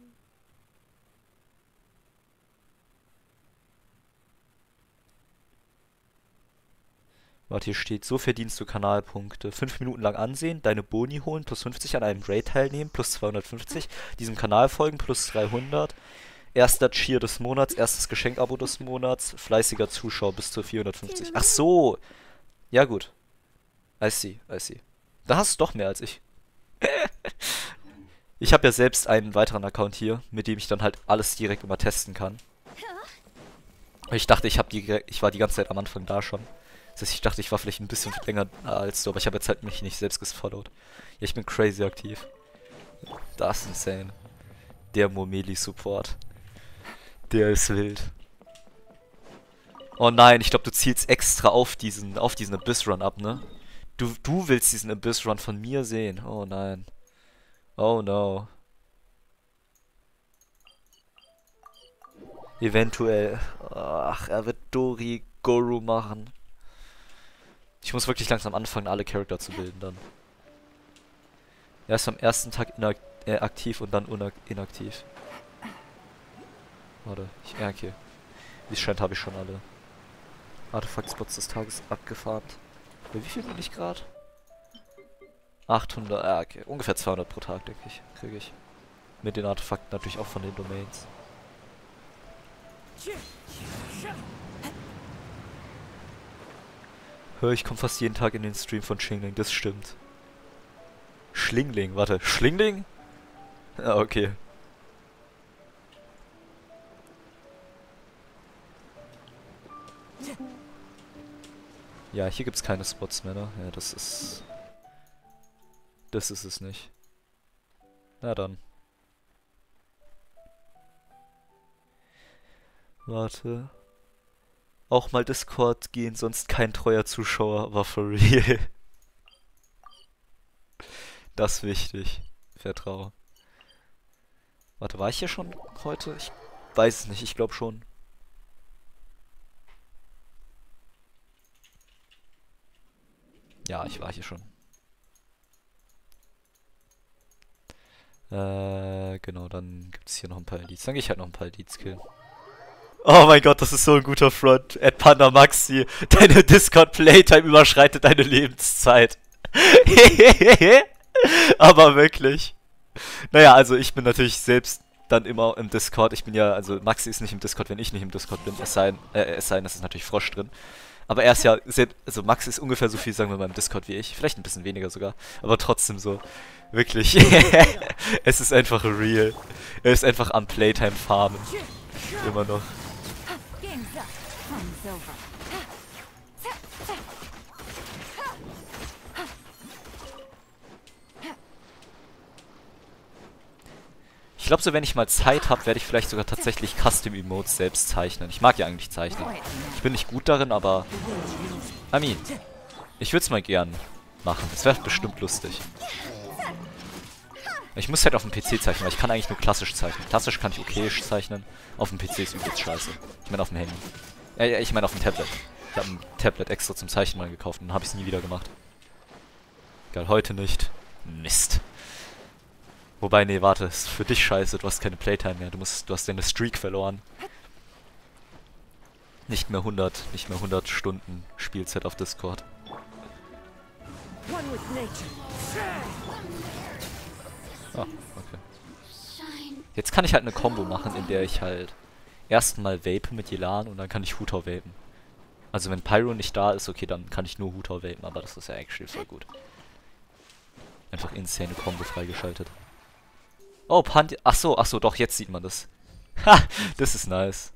Warte, hier steht, so verdienst du Kanalpunkte. Fünf Minuten lang ansehen, deine Boni holen, plus fünfzig an einem Raid teilnehmen, plus zweihundertfünfzig, diesem Kanal folgen, plus dreihundert. Erster Cheer des Monats, erstes Geschenkabo des Monats, fleißiger Zuschauer bis zu vierhundertfünfzig. Ach so! Ja gut. I see, I see. Da hast du doch mehr als ich. Ich habe ja selbst einen weiteren Account hier, mit dem ich dann halt alles direkt immer testen kann. Ich dachte, ich, hab die, ich war die ganze Zeit am Anfang da schon. Das heißt, ich dachte, ich war vielleicht ein bisschen länger als du, aber ich habe jetzt halt mich nicht selbst gesfollowt. Ja, ich bin crazy aktiv. Das ist insane. Der Momeli-Support. Der ist wild. Oh nein, ich glaube, du zielst extra auf diesen, auf diesen Abyss-Run ab, ne? Du, du willst diesen Abyss-Run von mir sehen. Oh nein. Oh no. Eventuell. Ach, er wird Dori Goro machen. Ich muss wirklich langsam anfangen, alle Charakter zu bilden dann. Erst am ersten Tag äh, aktiv und dann inaktiv. Warte, ich merke. Wie es scheint, habe ich schon alle Artefakt-Spots des Tages abgefarmt. Bei wie viel bin ich gerade? achthundert, ah, okay. Ungefähr zweihundert pro Tag, denke ich, kriege ich. Mit den Artefakten natürlich auch von den Domains. Hör, ich komme fast jeden Tag in den Stream von Schlingling, das stimmt. Schlingling, warte, Schlingling? Ah, okay. Ja, hier gibt's keine Spots mehr, ne? Ja, das ist... Das ist es nicht. Na dann. Warte. Auch mal Discord gehen, sonst kein treuer Zuschauer, war for real. Das ist wichtig. Vertraue. Warte, war ich hier schon heute? Ich weiß es nicht, ich glaube schon. Ja, ich war hier schon. Äh, genau, dann gibt es hier noch ein paar Elites. Dann gehe ich halt noch ein paar Elites killen. Oh mein Gott, das ist so ein guter Front. Ed Panda Maxi, deine Discord Playtime überschreitet deine Lebenszeit. Aber wirklich. Naja, also ich bin natürlich selbst dann immer im Discord. Ich bin ja, also Maxi ist nicht im Discord, wenn ich nicht im Discord bin. Es sei, äh, es sei denn, es ist natürlich Frosch drin. Aber er ist ja, also Max ist ungefähr so viel, sagen wir mal, im Discord wie ich. Vielleicht ein bisschen weniger sogar. Aber trotzdem so. Wirklich. Es ist einfach real. Er ist einfach am Playtime farmen. Immer noch. Game's up. Fun's over. Ich glaube so, wenn ich mal Zeit habe, werde ich vielleicht sogar tatsächlich Custom Emotes selbst zeichnen. Ich mag ja eigentlich zeichnen. Ich bin nicht gut darin, aber... I mean, ich würde es mal gern machen. Es wäre bestimmt lustig. Ich muss halt auf dem P C zeichnen, weil ich kann eigentlich nur klassisch zeichnen. Klassisch kann ich okayisch zeichnen. Auf dem P C ist übelst scheiße. Ich meine auf dem Handy. Äh, ich meine auf dem Tablet. Ich habe ein Tablet extra zum Zeichnen mal gekauft und dann habe ich es nie wieder gemacht. Geil, heute nicht. Mist. Wobei, nee, warte, ist für dich scheiße, du hast keine Playtime mehr, du musst, du hast deine Streak verloren. Nicht mehr hundert, nicht mehr hundert Stunden Spielzeit auf Discord. Ah, okay. Jetzt kann ich halt eine Combo machen, in der ich halt erstmal vape mit Yelan und dann kann ich Hutau vapen. Also wenn Pyro nicht da ist, okay, dann kann ich nur Hutau vapen, aber das ist ja actually voll gut. Einfach insane Combo freigeschaltet. Oh, Pand... Achso, achso, doch, jetzt sieht man das. Ha, das ist nice.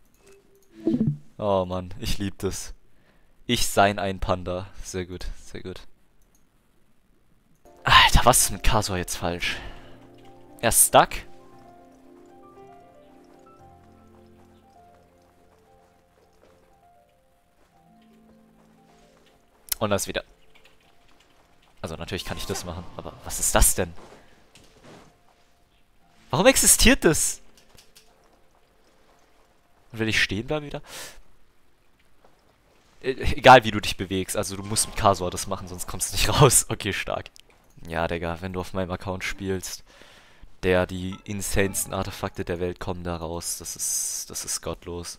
Oh Mann, ich lieb das. Ich sein ein Panda. Sehr gut, sehr gut. Alter, was ist mit Kasor jetzt falsch? Er ist stuck? Und das wieder. natürlich kann ich das machen. Aber was ist das denn? Warum existiert das? Und wenn ich stehen bleibe wieder? E egal wie du dich bewegst, also du musst mit Kasor das machen, sonst kommst du nicht raus. Okay, stark. Ja, Digga, wenn du auf meinem Account spielst, der die insanesten Artefakte der Welt kommen da raus. Das ist, das ist gottlos.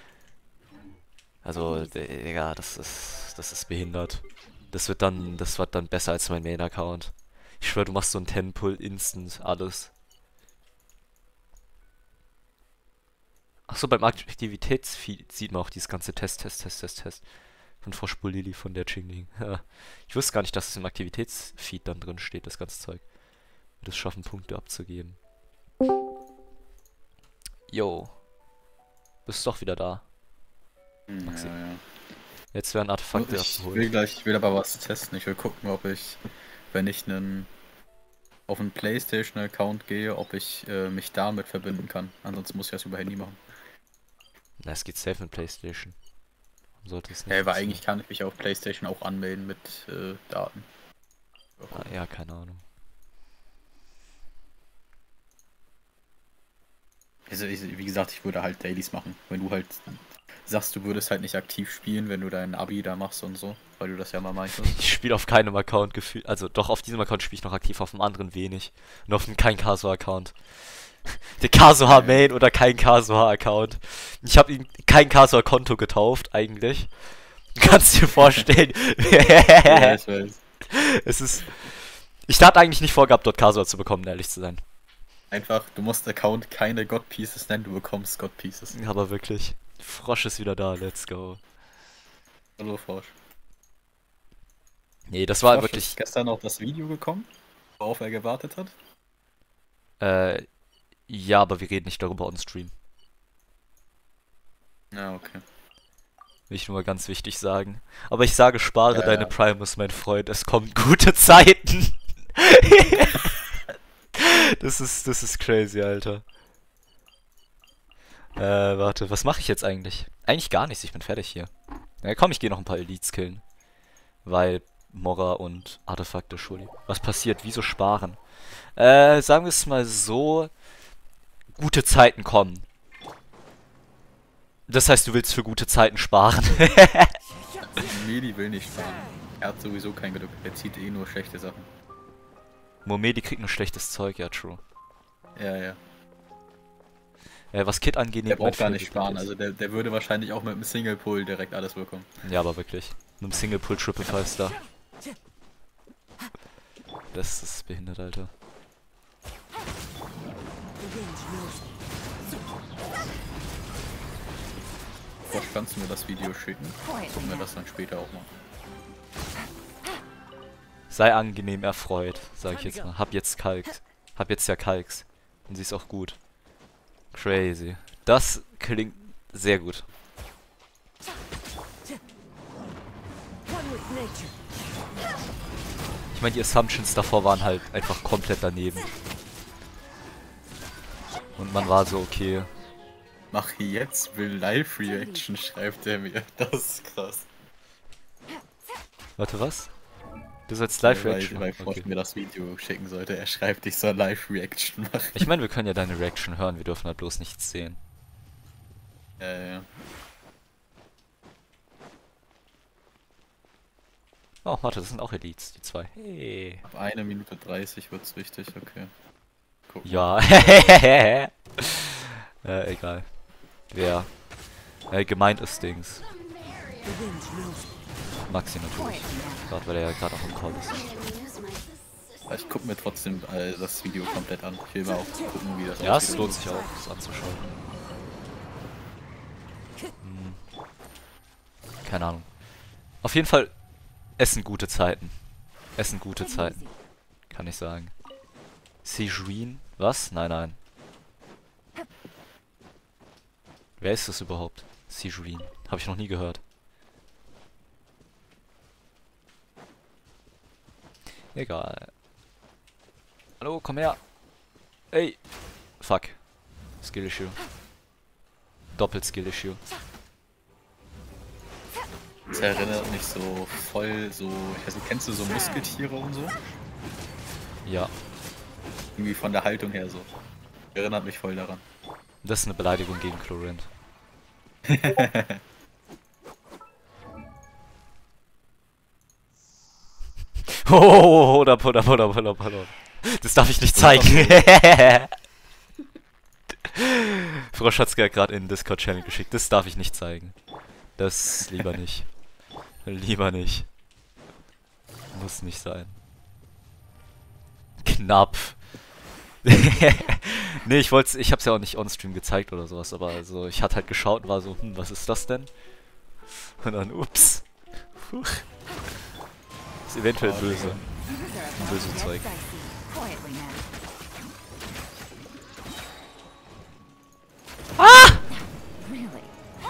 Also, Digga, das ist, das ist behindert. Das wird dann, das wird dann besser als mein Main-Account. Ich schwör, du machst so ein ten-Pull instant, alles. Achso, beim Aktivitätsfeed sieht man auch dieses ganze Test, Test, Test, Test, Test. Von Frau Spulili von der Chingling. Ja. Ich wusste gar nicht, dass es im Aktivitätsfeed dann drin steht, das ganze Zeug. Das schaffen, Punkte abzugeben. Yo. Bist doch wieder da. Ja, ja. Jetzt werden Artefakte Ich abgeholt. will gleich, ich will aber was testen. Ich will gucken, ob ich, wenn ich einen auf einen PlayStation-Account gehe, ob ich äh, mich damit verbinden kann. Ansonsten muss ich das über Handy machen. Na, es geht safe mit PlayStation. Sollte es nicht. Ja, aber funktionieren. eigentlich kann ich mich auf PlayStation auch anmelden mit äh, Daten. Ah, ja, keine Ahnung. Also ich, wie gesagt, ich würde halt Dailies machen. Wenn du halt sagst, du würdest halt nicht aktiv spielen, wenn du dein Abi da machst und so, weil du das ja mal meintest. Ich spiele auf keinem Account gefühlt. Also doch, auf diesem Account spiele ich noch aktiv, auf dem anderen wenig. Und auf dem kein Kaso-Account. Der Kasoha-Main oder kein Kasoha-Account. Ich habe ihm kein Kasoha-Konto getauft, eigentlich. Du kannst dir vorstellen. Ja, ich weiß. Es ist. Ich hatte eigentlich nicht vorgehabt, dort Kasoha zu bekommen, ehrlich zu sein. Einfach, du musst Account keine God Pieces nennen, du bekommst God Pieces. Aber wirklich. Frosch ist wieder da, let's go. Hallo Frosch. Nee, das war Frosch, wirklich. Ist gestern noch das Video gekommen, worauf er gewartet hat? Äh. Ja, aber wir reden nicht darüber on Stream. Ja, okay. Will ich nur mal ganz wichtig sagen. Aber ich sage, spare Ja, deine ja. Primus, mein Freund. Es kommen gute Zeiten. das ist, das ist crazy, Alter. Äh, warte, was mache ich jetzt eigentlich? Eigentlich gar nichts, ich bin fertig hier. Ja, komm, ich gehe noch ein paar Elites killen. Weil Mora und Artefakte, Schuldi. Was passiert? Wieso sparen? Äh, sagen wir es mal so. Gute Zeiten kommen. Das heißt, du willst für gute Zeiten sparen. Medi will nicht sparen. Er hat sowieso kein Glück, er zieht eh nur schlechte Sachen. Momedi kriegt nur schlechtes Zeug, ja, true. Ja, ja. Äh, was Kit angeht, Der nimmt mein braucht gar nicht Favorite sparen, Kit. also der, der würde wahrscheinlich auch mit einem Single Pull direkt alles bekommen. Ja, aber wirklich. Mit einem Single Pull Triple Five Star. Das ist behindert, Alter. The wind knows me. Frosch, kannst du mir das Video schicken? Gucken wir das dann später auch mal. Sei angenehm erfreut, sag ich jetzt mal. Hab jetzt Kalks. Hab jetzt ja Kalks. Und sie ist auch gut. Crazy. Das klingt sehr gut. One with nature. Ich meine, die Assumptions davor waren halt einfach komplett daneben. Und man war so, okay. Mach jetzt will Live-Reaction, schreibt er mir. Das ist krass. Warte, was? Du sollst Weil, Live-Reaction weil machen? Frosch Okay. mir das Video schicken sollte. Er schreibt, ich soll Live-Reaction machen. Ich meine, wir können ja deine Reaction hören, wir dürfen halt bloß nichts sehen. Ja, ja. Oh, warte, das sind auch Elites, die zwei. Hey. Ab eine Minute dreißig wird's wichtig, okay. Guck mal. Ja. äh, egal. Wer? Äh, gemeint ist Dings. The wind knows me. Maxi natürlich. Gerade weil er ja gerade auch im Call ist. Ich guck mir trotzdem äh, das Video komplett an. Ich will mal auch gucken, wie das Ja, es aussieht. lohnt sich auch, das anzuschauen. Hm. Keine Ahnung. Auf jeden Fall, es sind gute Zeiten. Es sind gute Zeiten. Kann ich sagen. Sejuin? Was? Nein, nein. Wer ist das überhaupt? Sejuin. Habe ich noch nie gehört. Egal. Hallo, komm her. Ey. Fuck. Skill Issue. Doppelt Skill Issue. Das erinnert mich so voll so. Also kennst du so Musketiere und so? Ja, Irgendwie von der Haltung her so. Erinnert mich voll daran. das ist eine Beleidigung gegen Chlorint. Oh, hold up, hold up, hold up, hold up, hold up. Das darf ich nicht zeigen. Frosch hat's gerade in den Discord-Channel geschickt. Das darf ich nicht zeigen. Das lieber nicht. Lieber nicht. Muss nicht sein. Knapp. Nee, ich wollte ich hab's ja auch nicht on-stream gezeigt oder sowas, aber also ich hatte halt geschaut und war so, hm, was ist das denn? Und dann, ups. Huch. Ist eventuell böse. Böse Zeug. Ah! Really?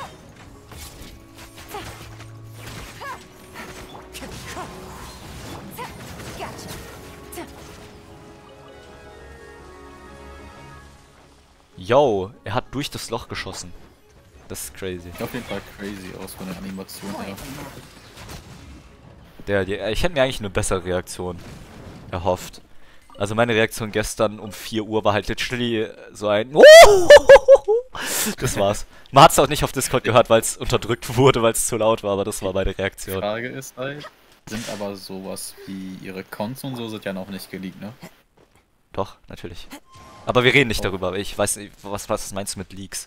Gotcha. Yo, er hat durch das Loch geschossen. Das ist crazy. Sieht auf jeden Fall crazy aus von der Animation her. Der, der, ich hätte mir eigentlich eine bessere Reaktion erhofft. Also meine Reaktion gestern um vier Uhr war halt literally so ein... Das war's. Man hat's auch nicht auf Discord gehört, weil es unterdrückt wurde, weil es zu laut war, aber das war meine Die Reaktion. Frage ist halt, sind aber sowas wie ihre Cons und so sind ja noch nicht geleakt, ne? Doch, natürlich. Aber wir reden nicht Oh. darüber. Ich weiß nicht, was, was meinst du mit Leaks?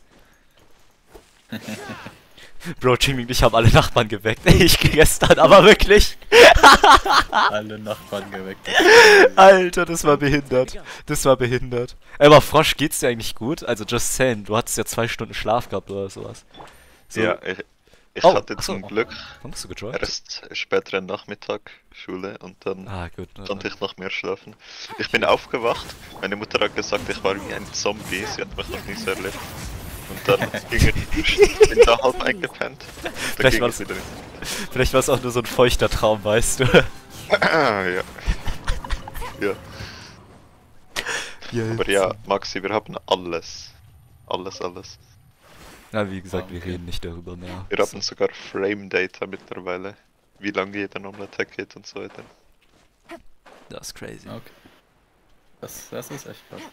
Bro, Jimmy und ich haben alle Nachbarn geweckt. Ich gestern, aber wirklich. Alle Nachbarn geweckt. Alter, das war behindert. Das war behindert. Aber Frosch, geht's dir eigentlich gut? Also just saying, du hattest ja zwei Stunden Schlaf gehabt oder sowas. So. Ja, ich, ich Oh, hatte ach so. zum Glück Wann bist du gejoint? erst späteren Nachmittag Schule und dann Ah, gut. konnte ich noch mehr schlafen. Ich bin aufgewacht, meine Mutter hat gesagt, ich war wie ein Zombie, sie hat mich noch nie so erlebt. Und dann ging ich, ich bin da halb eingepennt. Dann Vielleicht ging war's- ich wieder Vielleicht war es auch nur so ein feuchter Traum, weißt du. Ah, ja. Ja. Aber ja, Maxi, wir haben alles. Alles, alles. Na, wie gesagt, wir Okay. reden nicht darüber mehr. Wir haben sogar Frame Data mittlerweile. Wie lange jeder Normal-Attack geht und so weiter. Das ist crazy. Okay. Das, das ist echt krass.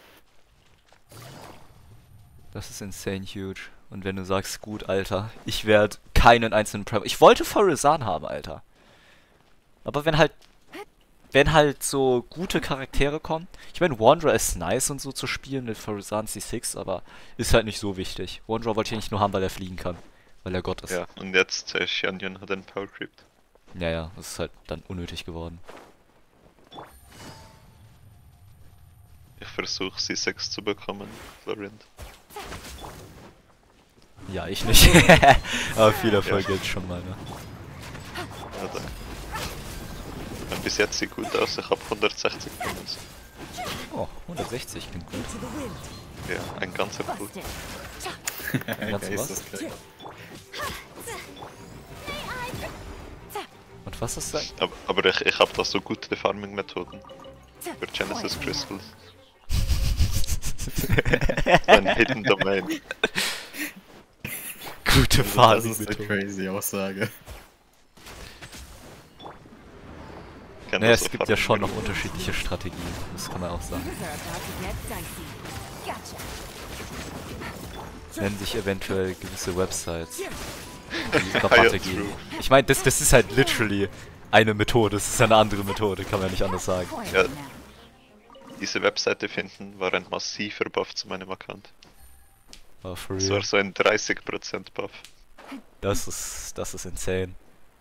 Das ist insane huge. Und wenn du sagst, gut, Alter, ich werde keinen einzelnen Prep. Ich wollte Forizan haben, Alter. Aber wenn halt. Wenn halt so gute Charaktere kommen. Ich meine, Wanderer ist nice und so zu spielen mit Forizan C sechs, aber ist halt nicht so wichtig. Wanderer wollte ich eigentlich nur haben, weil er fliegen kann. Weil er Gott ist. Ja, und jetzt äh, Xianyun hat einen Power Creep. Ja, ja, das ist halt dann unnötig geworden. Ich versuche C sechs zu bekommen, Florint. Ja, ich nicht. Aber viel Erfolg jetzt schon mal, ne? Ja, dann. Und bis jetzt sieht gut aus, ich hab hundertsechzig Minus. Oh, hundertsechzig klingt gut. To the wind. Ja, ein ganzer Pool. Busted. Ganz Geil, was? ist das geil. Und was ist das? Aber, aber ich, ich hab da so gute Farming-Methoden. Für Genesis Crystals. Ein Hidden Domain. Gute Das Phase ist eine mit. crazy Aussage. Kennt Naja, ihr es so gibt ja schon noch Farming-Methoden? unterschiedliche Strategien. Das kann man auch sagen. Things are about to get dicey. Gotcha. Nennen sich eventuell gewisse Websites, die Ja, Rabatte true. geben. Ich meine, das, das ist halt literally eine Methode. Das ist eine andere Methode, kann man ja nicht anders sagen. Quiet Ja. now. Diese Webseite finden war ein massiver Buff zu meinem Account. Aber for Es real. war so ein dreißig Prozent Buff. Das ist, das ist insane.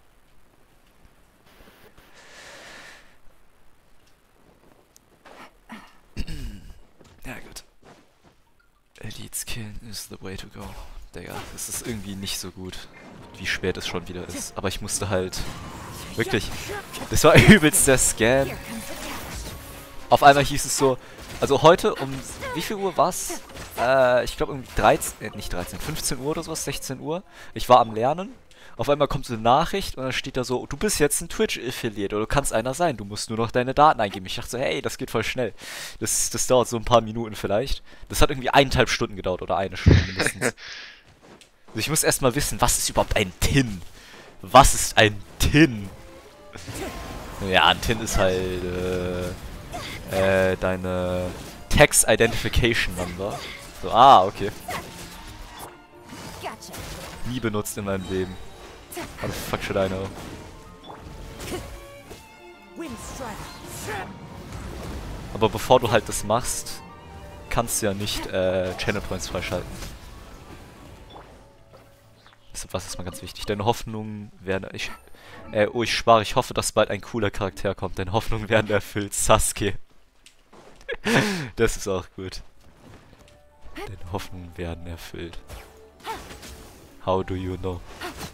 Ja gut. Elites killen is the way to go. Digga, es ist irgendwie nicht so gut, wie spät es schon wieder ist. Aber ich musste halt... Wirklich, das war übelst der Scam. Here comes the cash. Auf einmal hieß es so, also heute um, wie viel Uhr war's? Äh, ich glaube um dreizehn, äh, nicht dreizehn, fünfzehn Uhr oder sowas, sechzehn Uhr. Ich war am Lernen. Auf einmal kommt so eine Nachricht und dann steht da so, du bist jetzt ein Twitch-Affiliate oder du kannst einer sein, du musst nur noch deine Daten eingeben. Ich dachte so, hey, das geht voll schnell. Das, das dauert so ein paar Minuten vielleicht. Das hat irgendwie eineinhalb Stunden gedauert oder eine Stunde mindestens. Also ich muss erstmal wissen, was ist überhaupt ein T I N? Was ist ein Tin? Ja, ein Tin ist halt äh, äh, deine Text Identification Number. So, ah, okay. Gotcha. Nie benutzt in meinem Leben. How the fuck should I know? Wind strider. Aber bevor du halt das machst, kannst du ja nicht äh, Channel Points freischalten. Deshalb war es erstmal ganz wichtig. Deine Hoffnungen werden... Ich, äh, oh, ich spare. Ich hoffe, dass bald ein cooler Charakter kommt. Deine Hoffnungen werden erfüllt. Sasuke. Das ist auch gut. Deine Hoffnungen werden erfüllt. How do you know?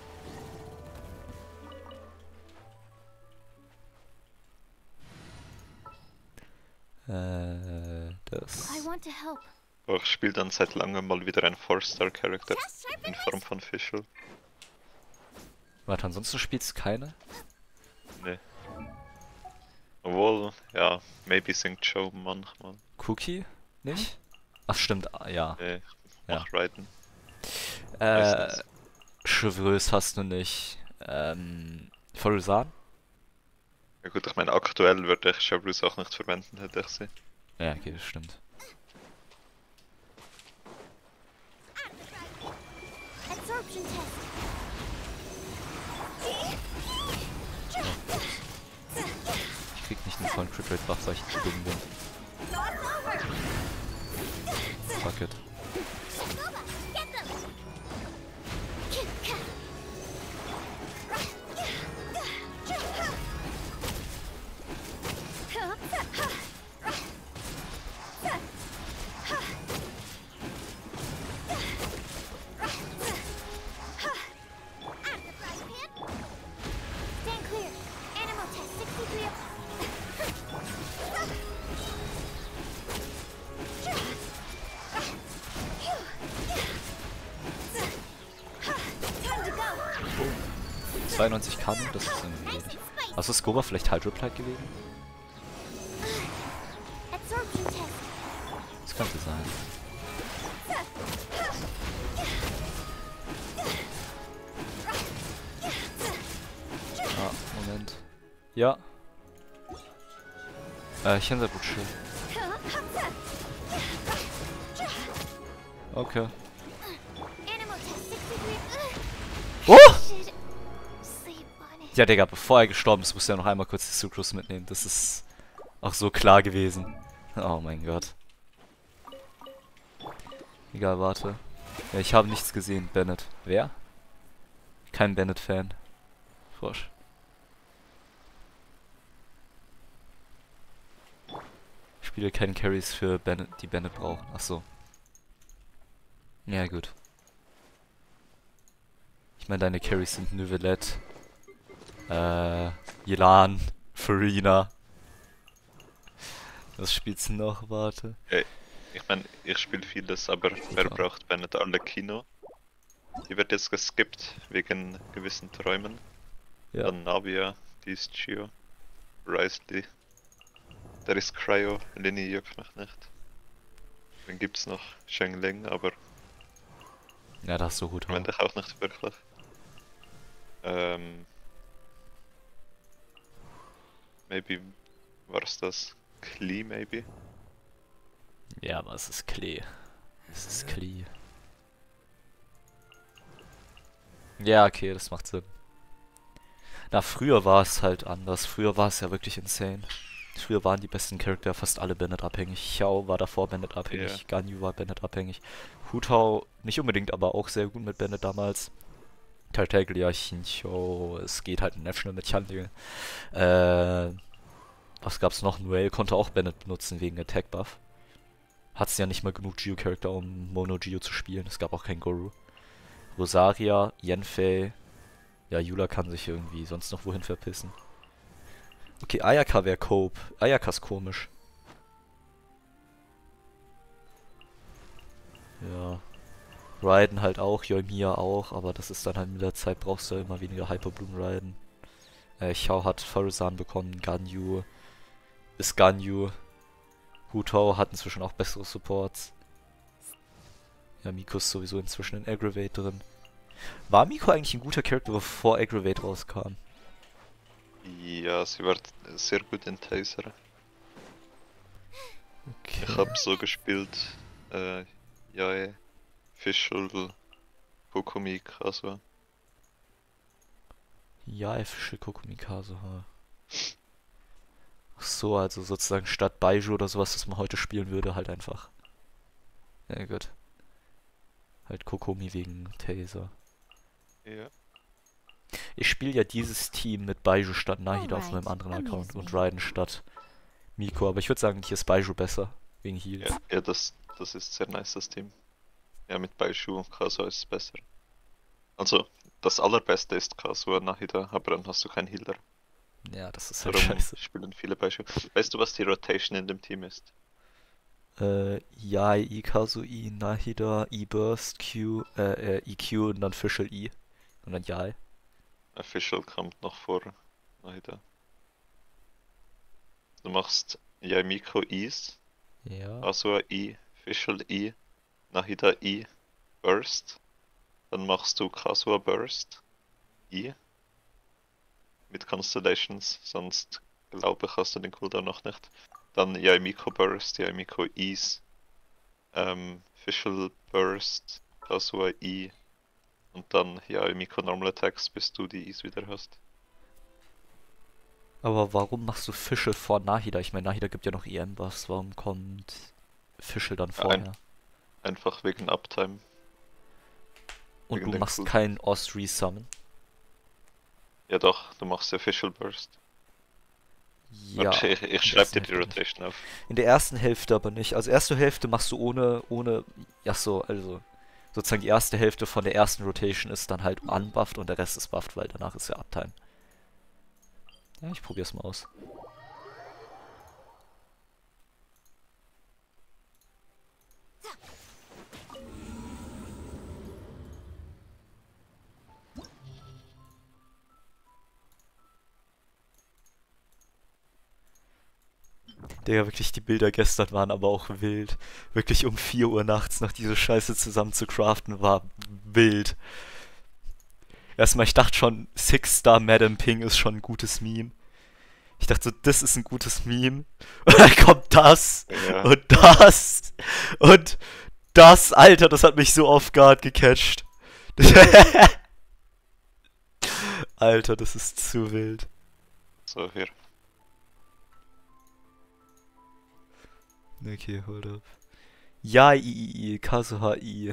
Äh, das... I want to help. Oh, ich spiele dann seit langem mal wieder einen four-Star-Charakter in Form von Fischl. Warte, ansonsten spielst du keine? Nee. Obwohl, ja, maybe singt Joe manchmal. Cookie? Nicht? Ach stimmt, ah, ja. Nee, ich Ja. mach Raiden. Äh, Meistens. Chevreuse hast du nicht. Ähm, Forusan? Ja gut, ich meine, aktuell würde ich Chevreuse auch nicht verwenden, hätte ich sie. Ja, okay, das stimmt. Absorption test. Ich krieg nicht einen vollen Crit Rate Buff, weil ich zu dumm bin. Fuck it. Get them. Stand clear. Animal test sixty-three. Time to go. zweiundneunzig Kanu, das ist irgendwie wenig. Hast du Scoba vielleicht Hydroplite gewesen? Absorption test. Das könnte sein. Ah, Moment. Ja. Äh, Chensabuchi. Okay. Animal test sixty-three. Oh! Should sleep on it. Ja, Digga, bevor er gestorben ist, musste er noch einmal kurz die Sucrose mitnehmen. Das ist auch so klar gewesen. Oh mein Gott. Egal, warte. Ja, ich habe nichts gesehen, Bennett. Wer? Kein Bennett-Fan. Frosch. Ich spiele keine Carries für Bennett, die Bennett brauchen. Ach so. Ja, gut. Ich meine, deine Carries sind Neuvillette, äh, Yelan, Farina. Was spielst du noch? Warte. Ich meine, ich spiele vieles, aber wer braucht Bennett alle Kino? Die wird jetzt geskippt wegen gewissen Träumen. Ja. Dann Navia, die ist Gio, Risley. Der ist Cryo, Lini juckt mich nicht. Dann gibt's noch Shengling, aber Ja, da hast du gut. verwende ich auch nicht wirklich. Ähm. Maybe war's das? Klee, maybe? Ja, aber es ist Klee. Es ist Klee. Ja, okay, das macht Sinn. Na, früher war es halt anders. Früher war es ja wirklich insane. Früher waren die besten Charakter fast alle Bennett abhängig. Xiao war davor Bennett abhängig. Ja. Ganyu war Bennett abhängig. Hu Tao nicht unbedingt, aber auch sehr gut mit Bennett damals. Tartaglia, Xinqiu, es geht halt National mit Chandel. Äh, was gab's noch? Noel konnte auch Bennett benutzen wegen Attack Buff. Hat's ja nicht mal genug Geo-Charakter, um Mono Geo zu spielen. Es gab auch kein Goru. Rosaria, Yanfei. Ja, Yula kann sich irgendwie sonst noch wohin verpissen. Okay, Ayaka wäre Cope. Ayaka ist komisch. Ja. Raiden halt auch, Yoimiya auch, aber das ist dann halt mit der Zeit brauchst du ja immer weniger Hyperbloom Raiden. Äh, Xiao hat Forusan bekommen, Ganyu ist Ganyu. Hu Tao hat inzwischen auch bessere Supports. Ja, Miko ist sowieso inzwischen in Aggravate drin. War Miko eigentlich ein guter Charakter, bevor Aggravate rauskam? Ja, sie war sehr gut in Taser. Okay. Ich hab so gespielt, äh, Yae, Fischl, Kokomi, Kaso. Ja, Fische Kokomikaze, ha. Ach so, also sozusagen statt Baiju oder sowas, das man heute spielen würde, halt einfach. Ja gut. Halt Kokomi wegen Taser. Ja. Ich spiele ja dieses Team mit Baiju statt Nahida auf Alright, meinem anderen amuse Account und me. Raiden statt Miko, aber ich würde sagen, hier ist Baiju besser, wegen Heals. Ja, ja das, das ist sehr nice, das Team. Ja, mit Baishu und Kaso ist es besser. Also, das allerbeste ist Kaso Nahida, aber dann hast du keinen Healer. Ja, das ist halt Darum scheiße. spielen viele Baishu. Weißt du, was die Rotation in dem Team ist? Äh, Yai, I, Kazu, I, Nahida, I, Burst, Q, äh, äh, I, Q und dann Fischl, I. Und dann Yai. Official kommt noch vor Nahida. Du machst Yaimiko Is, Ja. Kazuha I, Fischl I, Nahida I, Burst. Dann machst du Kazuha Burst I mit Constellations, sonst glaube ich hast du den Cooldown noch nicht. Dann Yaimiko Burst, Yaimiko Is, ähm, Fischl Burst, Kazuha I und dann Yaimiko Normal Attacks, bis du die Is wieder hast. Aber warum machst du Fischl vor Nahida? Ich meine, Nahida gibt ja noch E M-Buffs. Warum kommt Fischl dann vorher? Einfach wegen Uptime. Und wegen du den machst Cooldown. keinen Ost-Resummon? Ja doch, du machst ja Official Burst. Ja. Warte, ich, ich schreibe dir die Rotation auf. In der ersten Hälfte aber nicht. Also erste Hälfte machst du ohne, ohne, ja so, also sozusagen die erste Hälfte von der ersten Rotation ist dann halt unbufft und der Rest ist bufft, weil danach ist ja Uptime. Ja, ich probier's mal aus. Digga, wirklich, die Bilder gestern waren aber auch wild. Wirklich um vier Uhr nachts noch diese Scheiße zusammen zu craften, war wild. Erstmal, ich dachte schon, Six-Star Madame Ping ist schon ein gutes Meme. Ich dachte so, das ist ein gutes Meme. Und dann kommt das Ja. und das und das, Alter, das hat mich so off guard gecatcht. Alter, das ist zu wild. So, hier. Okay, hold up. Ja, I, I, I, Kazuha, I.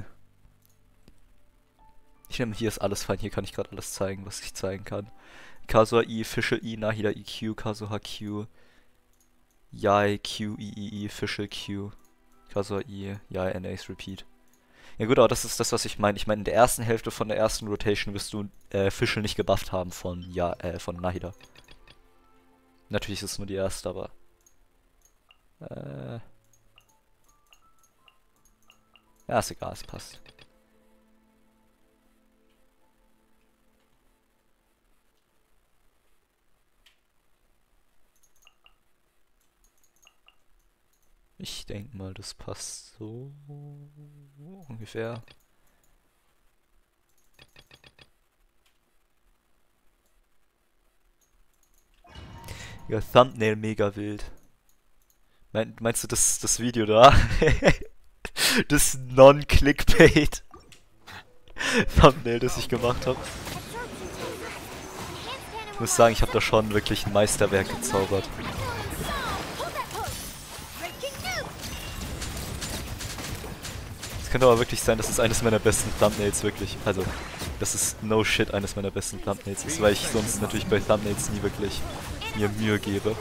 Ich nehme, hier ist alles fein, hier kann ich gerade alles zeigen, was ich zeigen kann. Kazuha, I, Fischl, I, Nahida, I, Q, Kazuha, Q. Yai, Q, I, I, I, Fischl, Q. Kazuha, I, Yai, N, Ace, Repeat. Ja gut, aber das ist das, was ich meine. Ich meine, in der ersten Hälfte von der ersten Rotation wirst du äh, Fischl nicht gebufft haben von, ja, äh, von Nahida. Natürlich ist es nur die erste, aber... Äh... Ja, ist egal, es passt. Ich denke mal, das passt so ungefähr. Ja, Thumbnail mega wild. Mein, meinst du das, das Video da? Das Non-Clickbait Thumbnail, das ich gemacht habe. Ich muss sagen, ich habe da schon wirklich ein Meisterwerk gezaubert. Es könnte aber wirklich sein, dass es eines meiner besten Thumbnails wirklich, also, dass es no shit eines meiner besten Thumbnails ist, weil ich sonst natürlich bei Thumbnails nie wirklich mir Mühe gebe.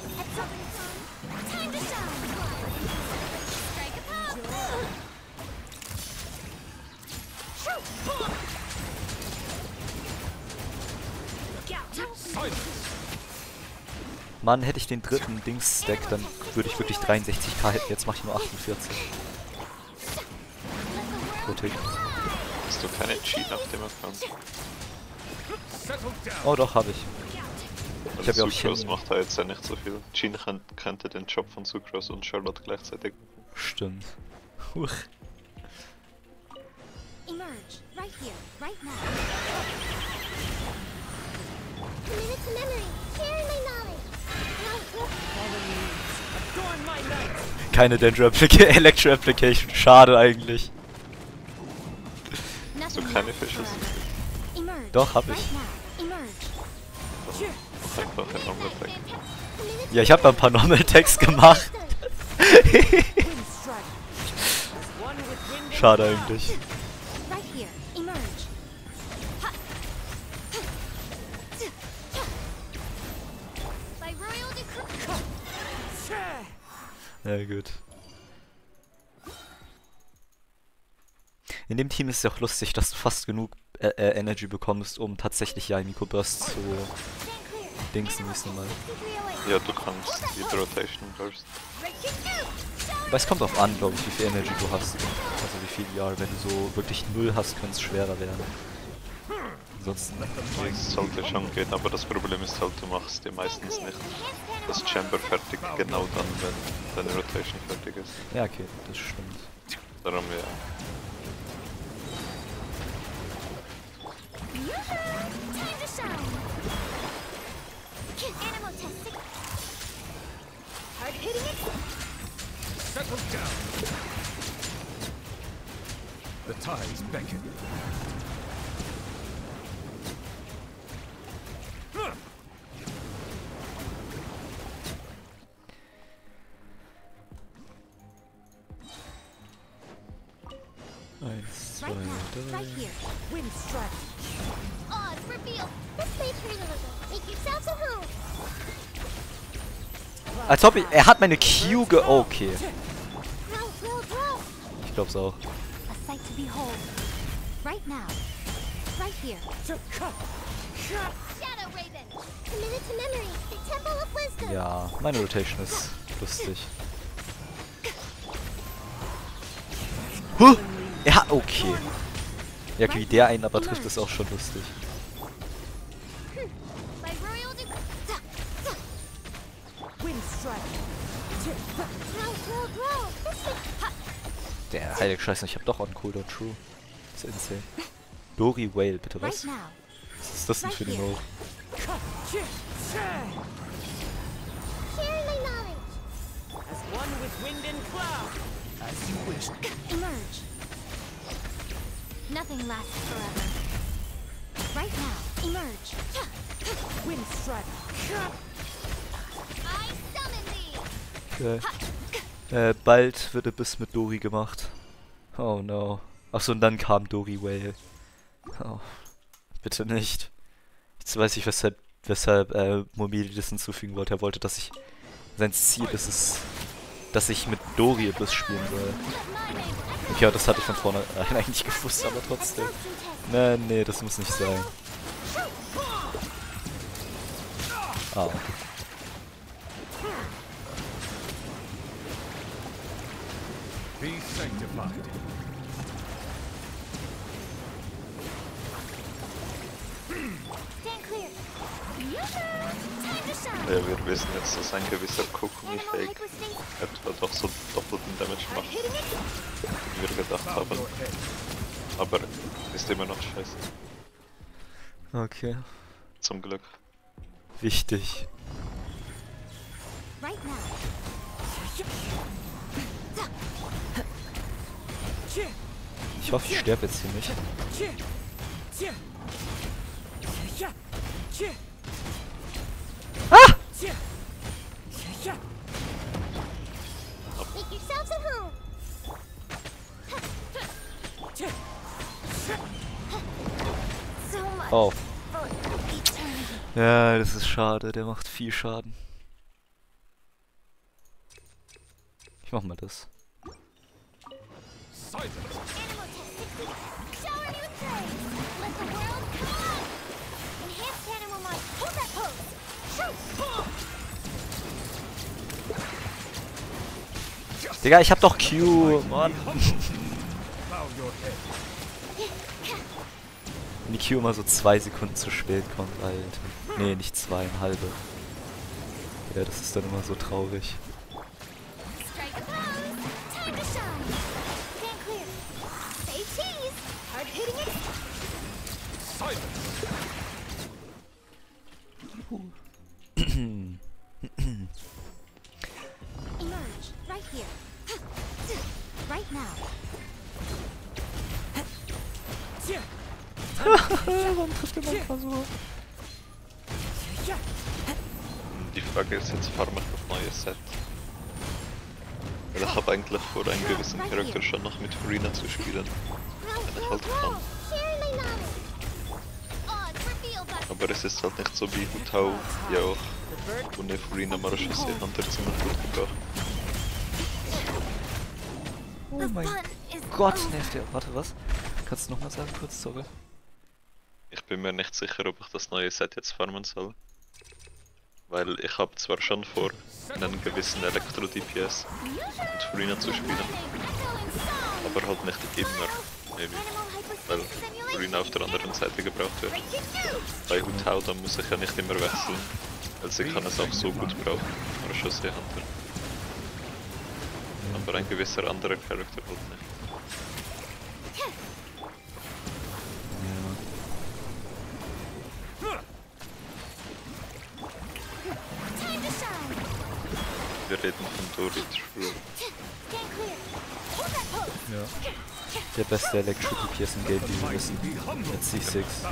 Mann, hätte ich den dritten Dings-Stack, dann würde ich wirklich dreiundsechzig K hätten. Jetzt mache ich nur achtundvierzig. Pro Tick. Hast du keine Cheat auf dem Account? Oh doch, habe ich. Ich habe ja auch Sucrose Shen. macht da jetzt ja nicht so viel. Jean kann, könnte den Job von Sucrose und Charlotte gleichzeitig machen. Stimmt. Huch. Emerge right Right here, right now. Commit it to memory. Sharing my knowledge. Adorn my night. Keine Dendro Applica Electro Application. Schade eigentlich. So Nothing keine lasts Fische. forever. Emerge. Doch, hab ich. Right now. Emerge. Einfach ein Normal Attack. Commit it Ja, ich habe da ein paar Normal Attacks gemacht. Wind strider. As one with wind and Schade cloud. eigentlich. right here. Emerge. By royal decree. Ja, gut. In dem Team ist es ja auch lustig, dass du fast genug äh, äh, Energy bekommst, um tatsächlich ja Miko Burst zu Stand clear. dingsen müssen mal. sixty-three oh eight. Ja, du kannst die Rotation Burst. Breaking out. Aber es kommt drauf an, glaube ich, wie viel Energy du hast. Also wie viel Jahre. Wenn du so wirklich null hast, könnte es schwerer werden. Ansonsten. Es sollte schon gehen, aber das Problem ist halt, du machst dir meistens nicht das Chamber fertig, genau dann, wenn deine Rotation fertig ist. Ja, okay, das stimmt. Darum ja. Time to shine. Animal test. six. Hard hitting it. Settle down. The tides beckon. Eins, zwei, Right now. drei. Right here. Wind strider. Odds reveal. This may hurt a little. Make yourselves at home. Als ob ich. Er hat meine Q ge. Oh, okay. Grow, grow, grow. Ich glaub's auch. A sight to behold. Right now. Right here. Shadow Raven. Committed to memory. The Temple of Wisdom. Ja, meine Rotation ist lustig. Huh! Er hat. Okay. Ja, wie der einen aber trifft, ist auch schon lustig. By royal decree. Wind strider. Grow, grow, grow. This is Der heilige Scheiße, ich hab doch on Cooldown True. Das ist insane. Dory Whale, bitte right was? now. Was ist das denn für eine Mo? Sharing my knowledge. As one with wind and cloud. As you wish. Emerge. Nothing lasts forever. Right now. Emerge. Wind strider. I summon thee. Okay. Äh, bald wird Abyss mit Dory gemacht. Oh no. Achso, und dann kam Dory Whale. Oh. Bitte nicht. Jetzt weiß ich, weshalb, weshalb äh, Momili das hinzufügen wollte. Er wollte, dass ich... Sein Ziel ist es, dass ich mit Dory Abyss spielen soll. Okay, ja, das hatte ich von vorne äh, eigentlich gewusst, aber trotzdem. Nee, nee, das muss nicht sein. Ah. Be sanctified. Stand clear. Time to shine. Ja, wir wissen jetzt, dass ein gewisser Kukumi-Fake Animal hypostasis. etwa doch so doppelten Damage Hard macht, hitting it. wie wir gedacht haben. Aber ist immer noch scheiße. Okay. Zum Glück. Wichtig. Right now. Ich hoffe, ich sterbe jetzt hier nicht. Make yourselves at home. So much Oh. for eternity. Ja, das ist schade. Der macht viel Schaden. Ich mach mal das. Animal test sixty. Showering you with praise. Let the world come on. Enhanced animal mod. Hold that pose. Shoot. Digga, ich hab doch Q, Mann. Wenn die Q immer so zwei Sekunden zu spät kommt, Alter. Nee, nicht zwei, eine halbe. Ja, das ist dann immer so traurig. Strike a pose. Time to shine. Stand clear. Save cheese. Hard hitting it. Emerge right here. Right now. Warum trifft der Mann so? Die Frage ist jetzt, farm ich das neue Set? Weil ich habe eigentlich vor, einen gewissen Charakter schon noch mit Furina zu spielen. Wenn ich halt kann. Sharing my knowledge. Oh, it's revealed that Aber es ist halt nicht so wie Hu Tao, die auch ohne Furina Marashase Hunter ziemlich gut gebracht. Oh the mein fun is Gott, over. nervt der. Warte, was? Kannst du nochmal sagen kurz, sorry? Ich bin mir nicht sicher, ob ich das neue Set jetzt farmen soll. Weil ich habe zwar schon vor, einen gewissen Elektro-D P S mit Furina zu spielen, aber halt nicht immer, maybe, weil Furina auf der anderen Seite gebraucht wird. Bei Hu Tao, da muss ich ja nicht immer wechseln, weil sie kann es auch so gut brauchen, Marashase Hunter. Aber ein gewisser anderer Charakter halt nicht. Time to shine. Wir reden von Dory True. Stand clear. Hold that pose. Ja. Der beste Electro-D P S im Game, wie wir wissen. Mit C sechs.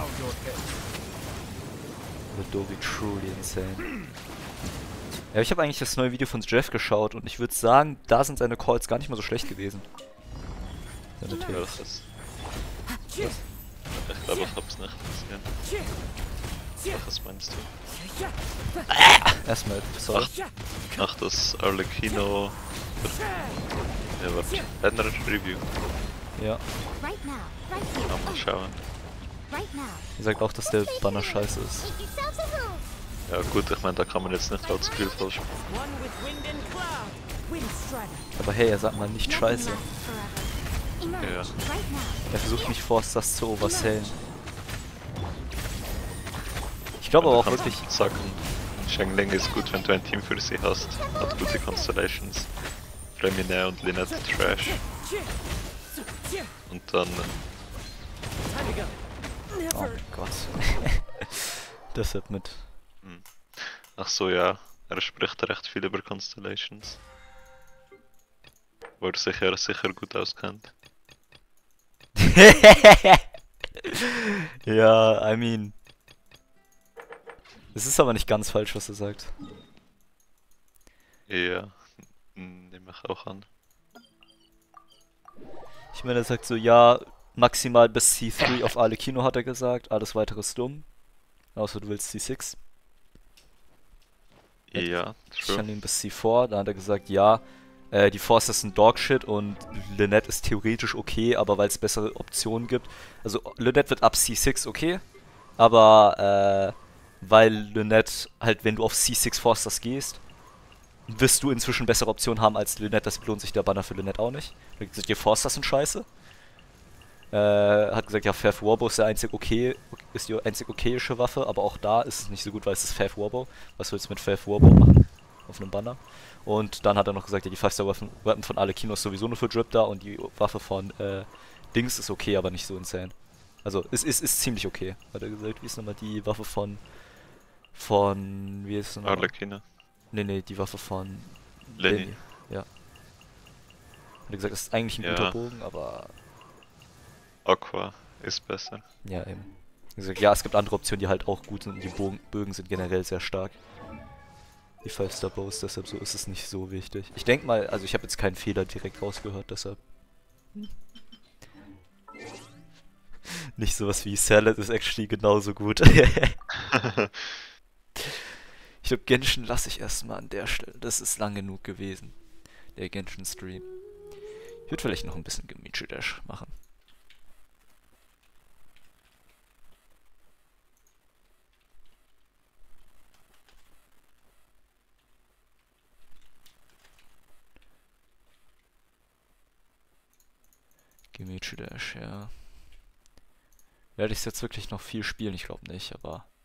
Wird Dory truly insane. Ja, ich habe eigentlich das neue Video von Jeff geschaut und ich würde sagen, da sind seine Calls gar nicht mal so schlecht gewesen. Ja, Ja, natürlich. das ist... Ich glaube, ich hab's nicht gesehen. Was meinst du? Erstmal, sorry. Ach, das Arlecchino... Ja, warte. Banner Review. Ja. Right now. Right here. Mal schauen. Right now. Er sagt auch, dass der Banner scheiße ist. Make yourselves a home. Ja gut, ich meine, da kann man jetzt nicht allzu viel falsch machen. One with wind and cloud. Wind strider. Aber hey, er sagt mal nicht Nothing scheiße. lasts forever. Emerge Ja. right now. Er versucht mich forst das zu oversellen. Ich glaube aber auch Du kannst wirklich, sagen, Xiangling ist gut, wenn du ein Team für sie hast. Hat gute Constellations. Fremine und Lynette Trash. Und dann... Time to go. oh mein Gott. Deshalb mit. Ach so, ja. Er spricht recht viel über Constellations. Wo er sich ja sicher gut auskennt. Ja, I mean. Es ist aber nicht ganz falsch, was er sagt. Ja, nehme ich auch an. Ich meine, er sagt so, ja, maximal bis C drei auf Arlecchino hat er gesagt, alles weitere ist dumm. Außer du willst C sechs. Ja, true. Xiangling bis C vier, da hat er gesagt, ja, äh, die Forsters sind Dogshit und Lynette ist theoretisch okay, aber weil es bessere Optionen gibt. Also Lynette wird ab C sechs okay, aber äh, weil Lynette halt, wenn du auf C sechs Forsters gehst, wirst du inzwischen bessere Optionen haben als Lynette, das lohnt sich der Banner für Lynette auch nicht. Er hat gesagt, die Forsters sind scheiße. Äh, hat gesagt, ja, Faith Warbow ist der einzig okay, ist die einzig okayische Waffe, aber auch da ist es nicht so gut, weil es ist Faith Warbow. Was willst du mit Faith Warbow machen? Auf einem Banner. Und dann hat er noch gesagt, ja, die five Star Weapon von Arlecchino ist sowieso nur für Drip da und die Waffe von äh, Dings ist okay, aber nicht so insane. Also, es ist, ist ziemlich okay, hat er gesagt. Wie ist nochmal die Waffe von, von, wie ist es nochmal? Arlecchino. Nee, nee, die Waffe von Lenny. Lenny. Ja. Hat er gesagt, das ist eigentlich ein Ja. guter Bogen, aber Aqua ist besser. ja, eben. Er hat gesagt, ja, es gibt andere Optionen, die halt auch gut sind und die Bogen, Bögen sind generell sehr stark. Die five Star Bows, deshalb so ist es nicht so wichtig. Ich denke mal, also ich habe jetzt keinen Fehler direkt rausgehört, deshalb. Nicht sowas wie Salad ist actually genauso gut. Ich glaube, Genshin lasse ich erstmal an der Stelle. Das ist lang genug gewesen. Der Genshin-Stream. Ich würde vielleicht noch ein bisschen Gemichi Dash machen. Gemichi Dash, ja. Werde ich jetzt wirklich noch viel spielen? Ich glaube nicht, aber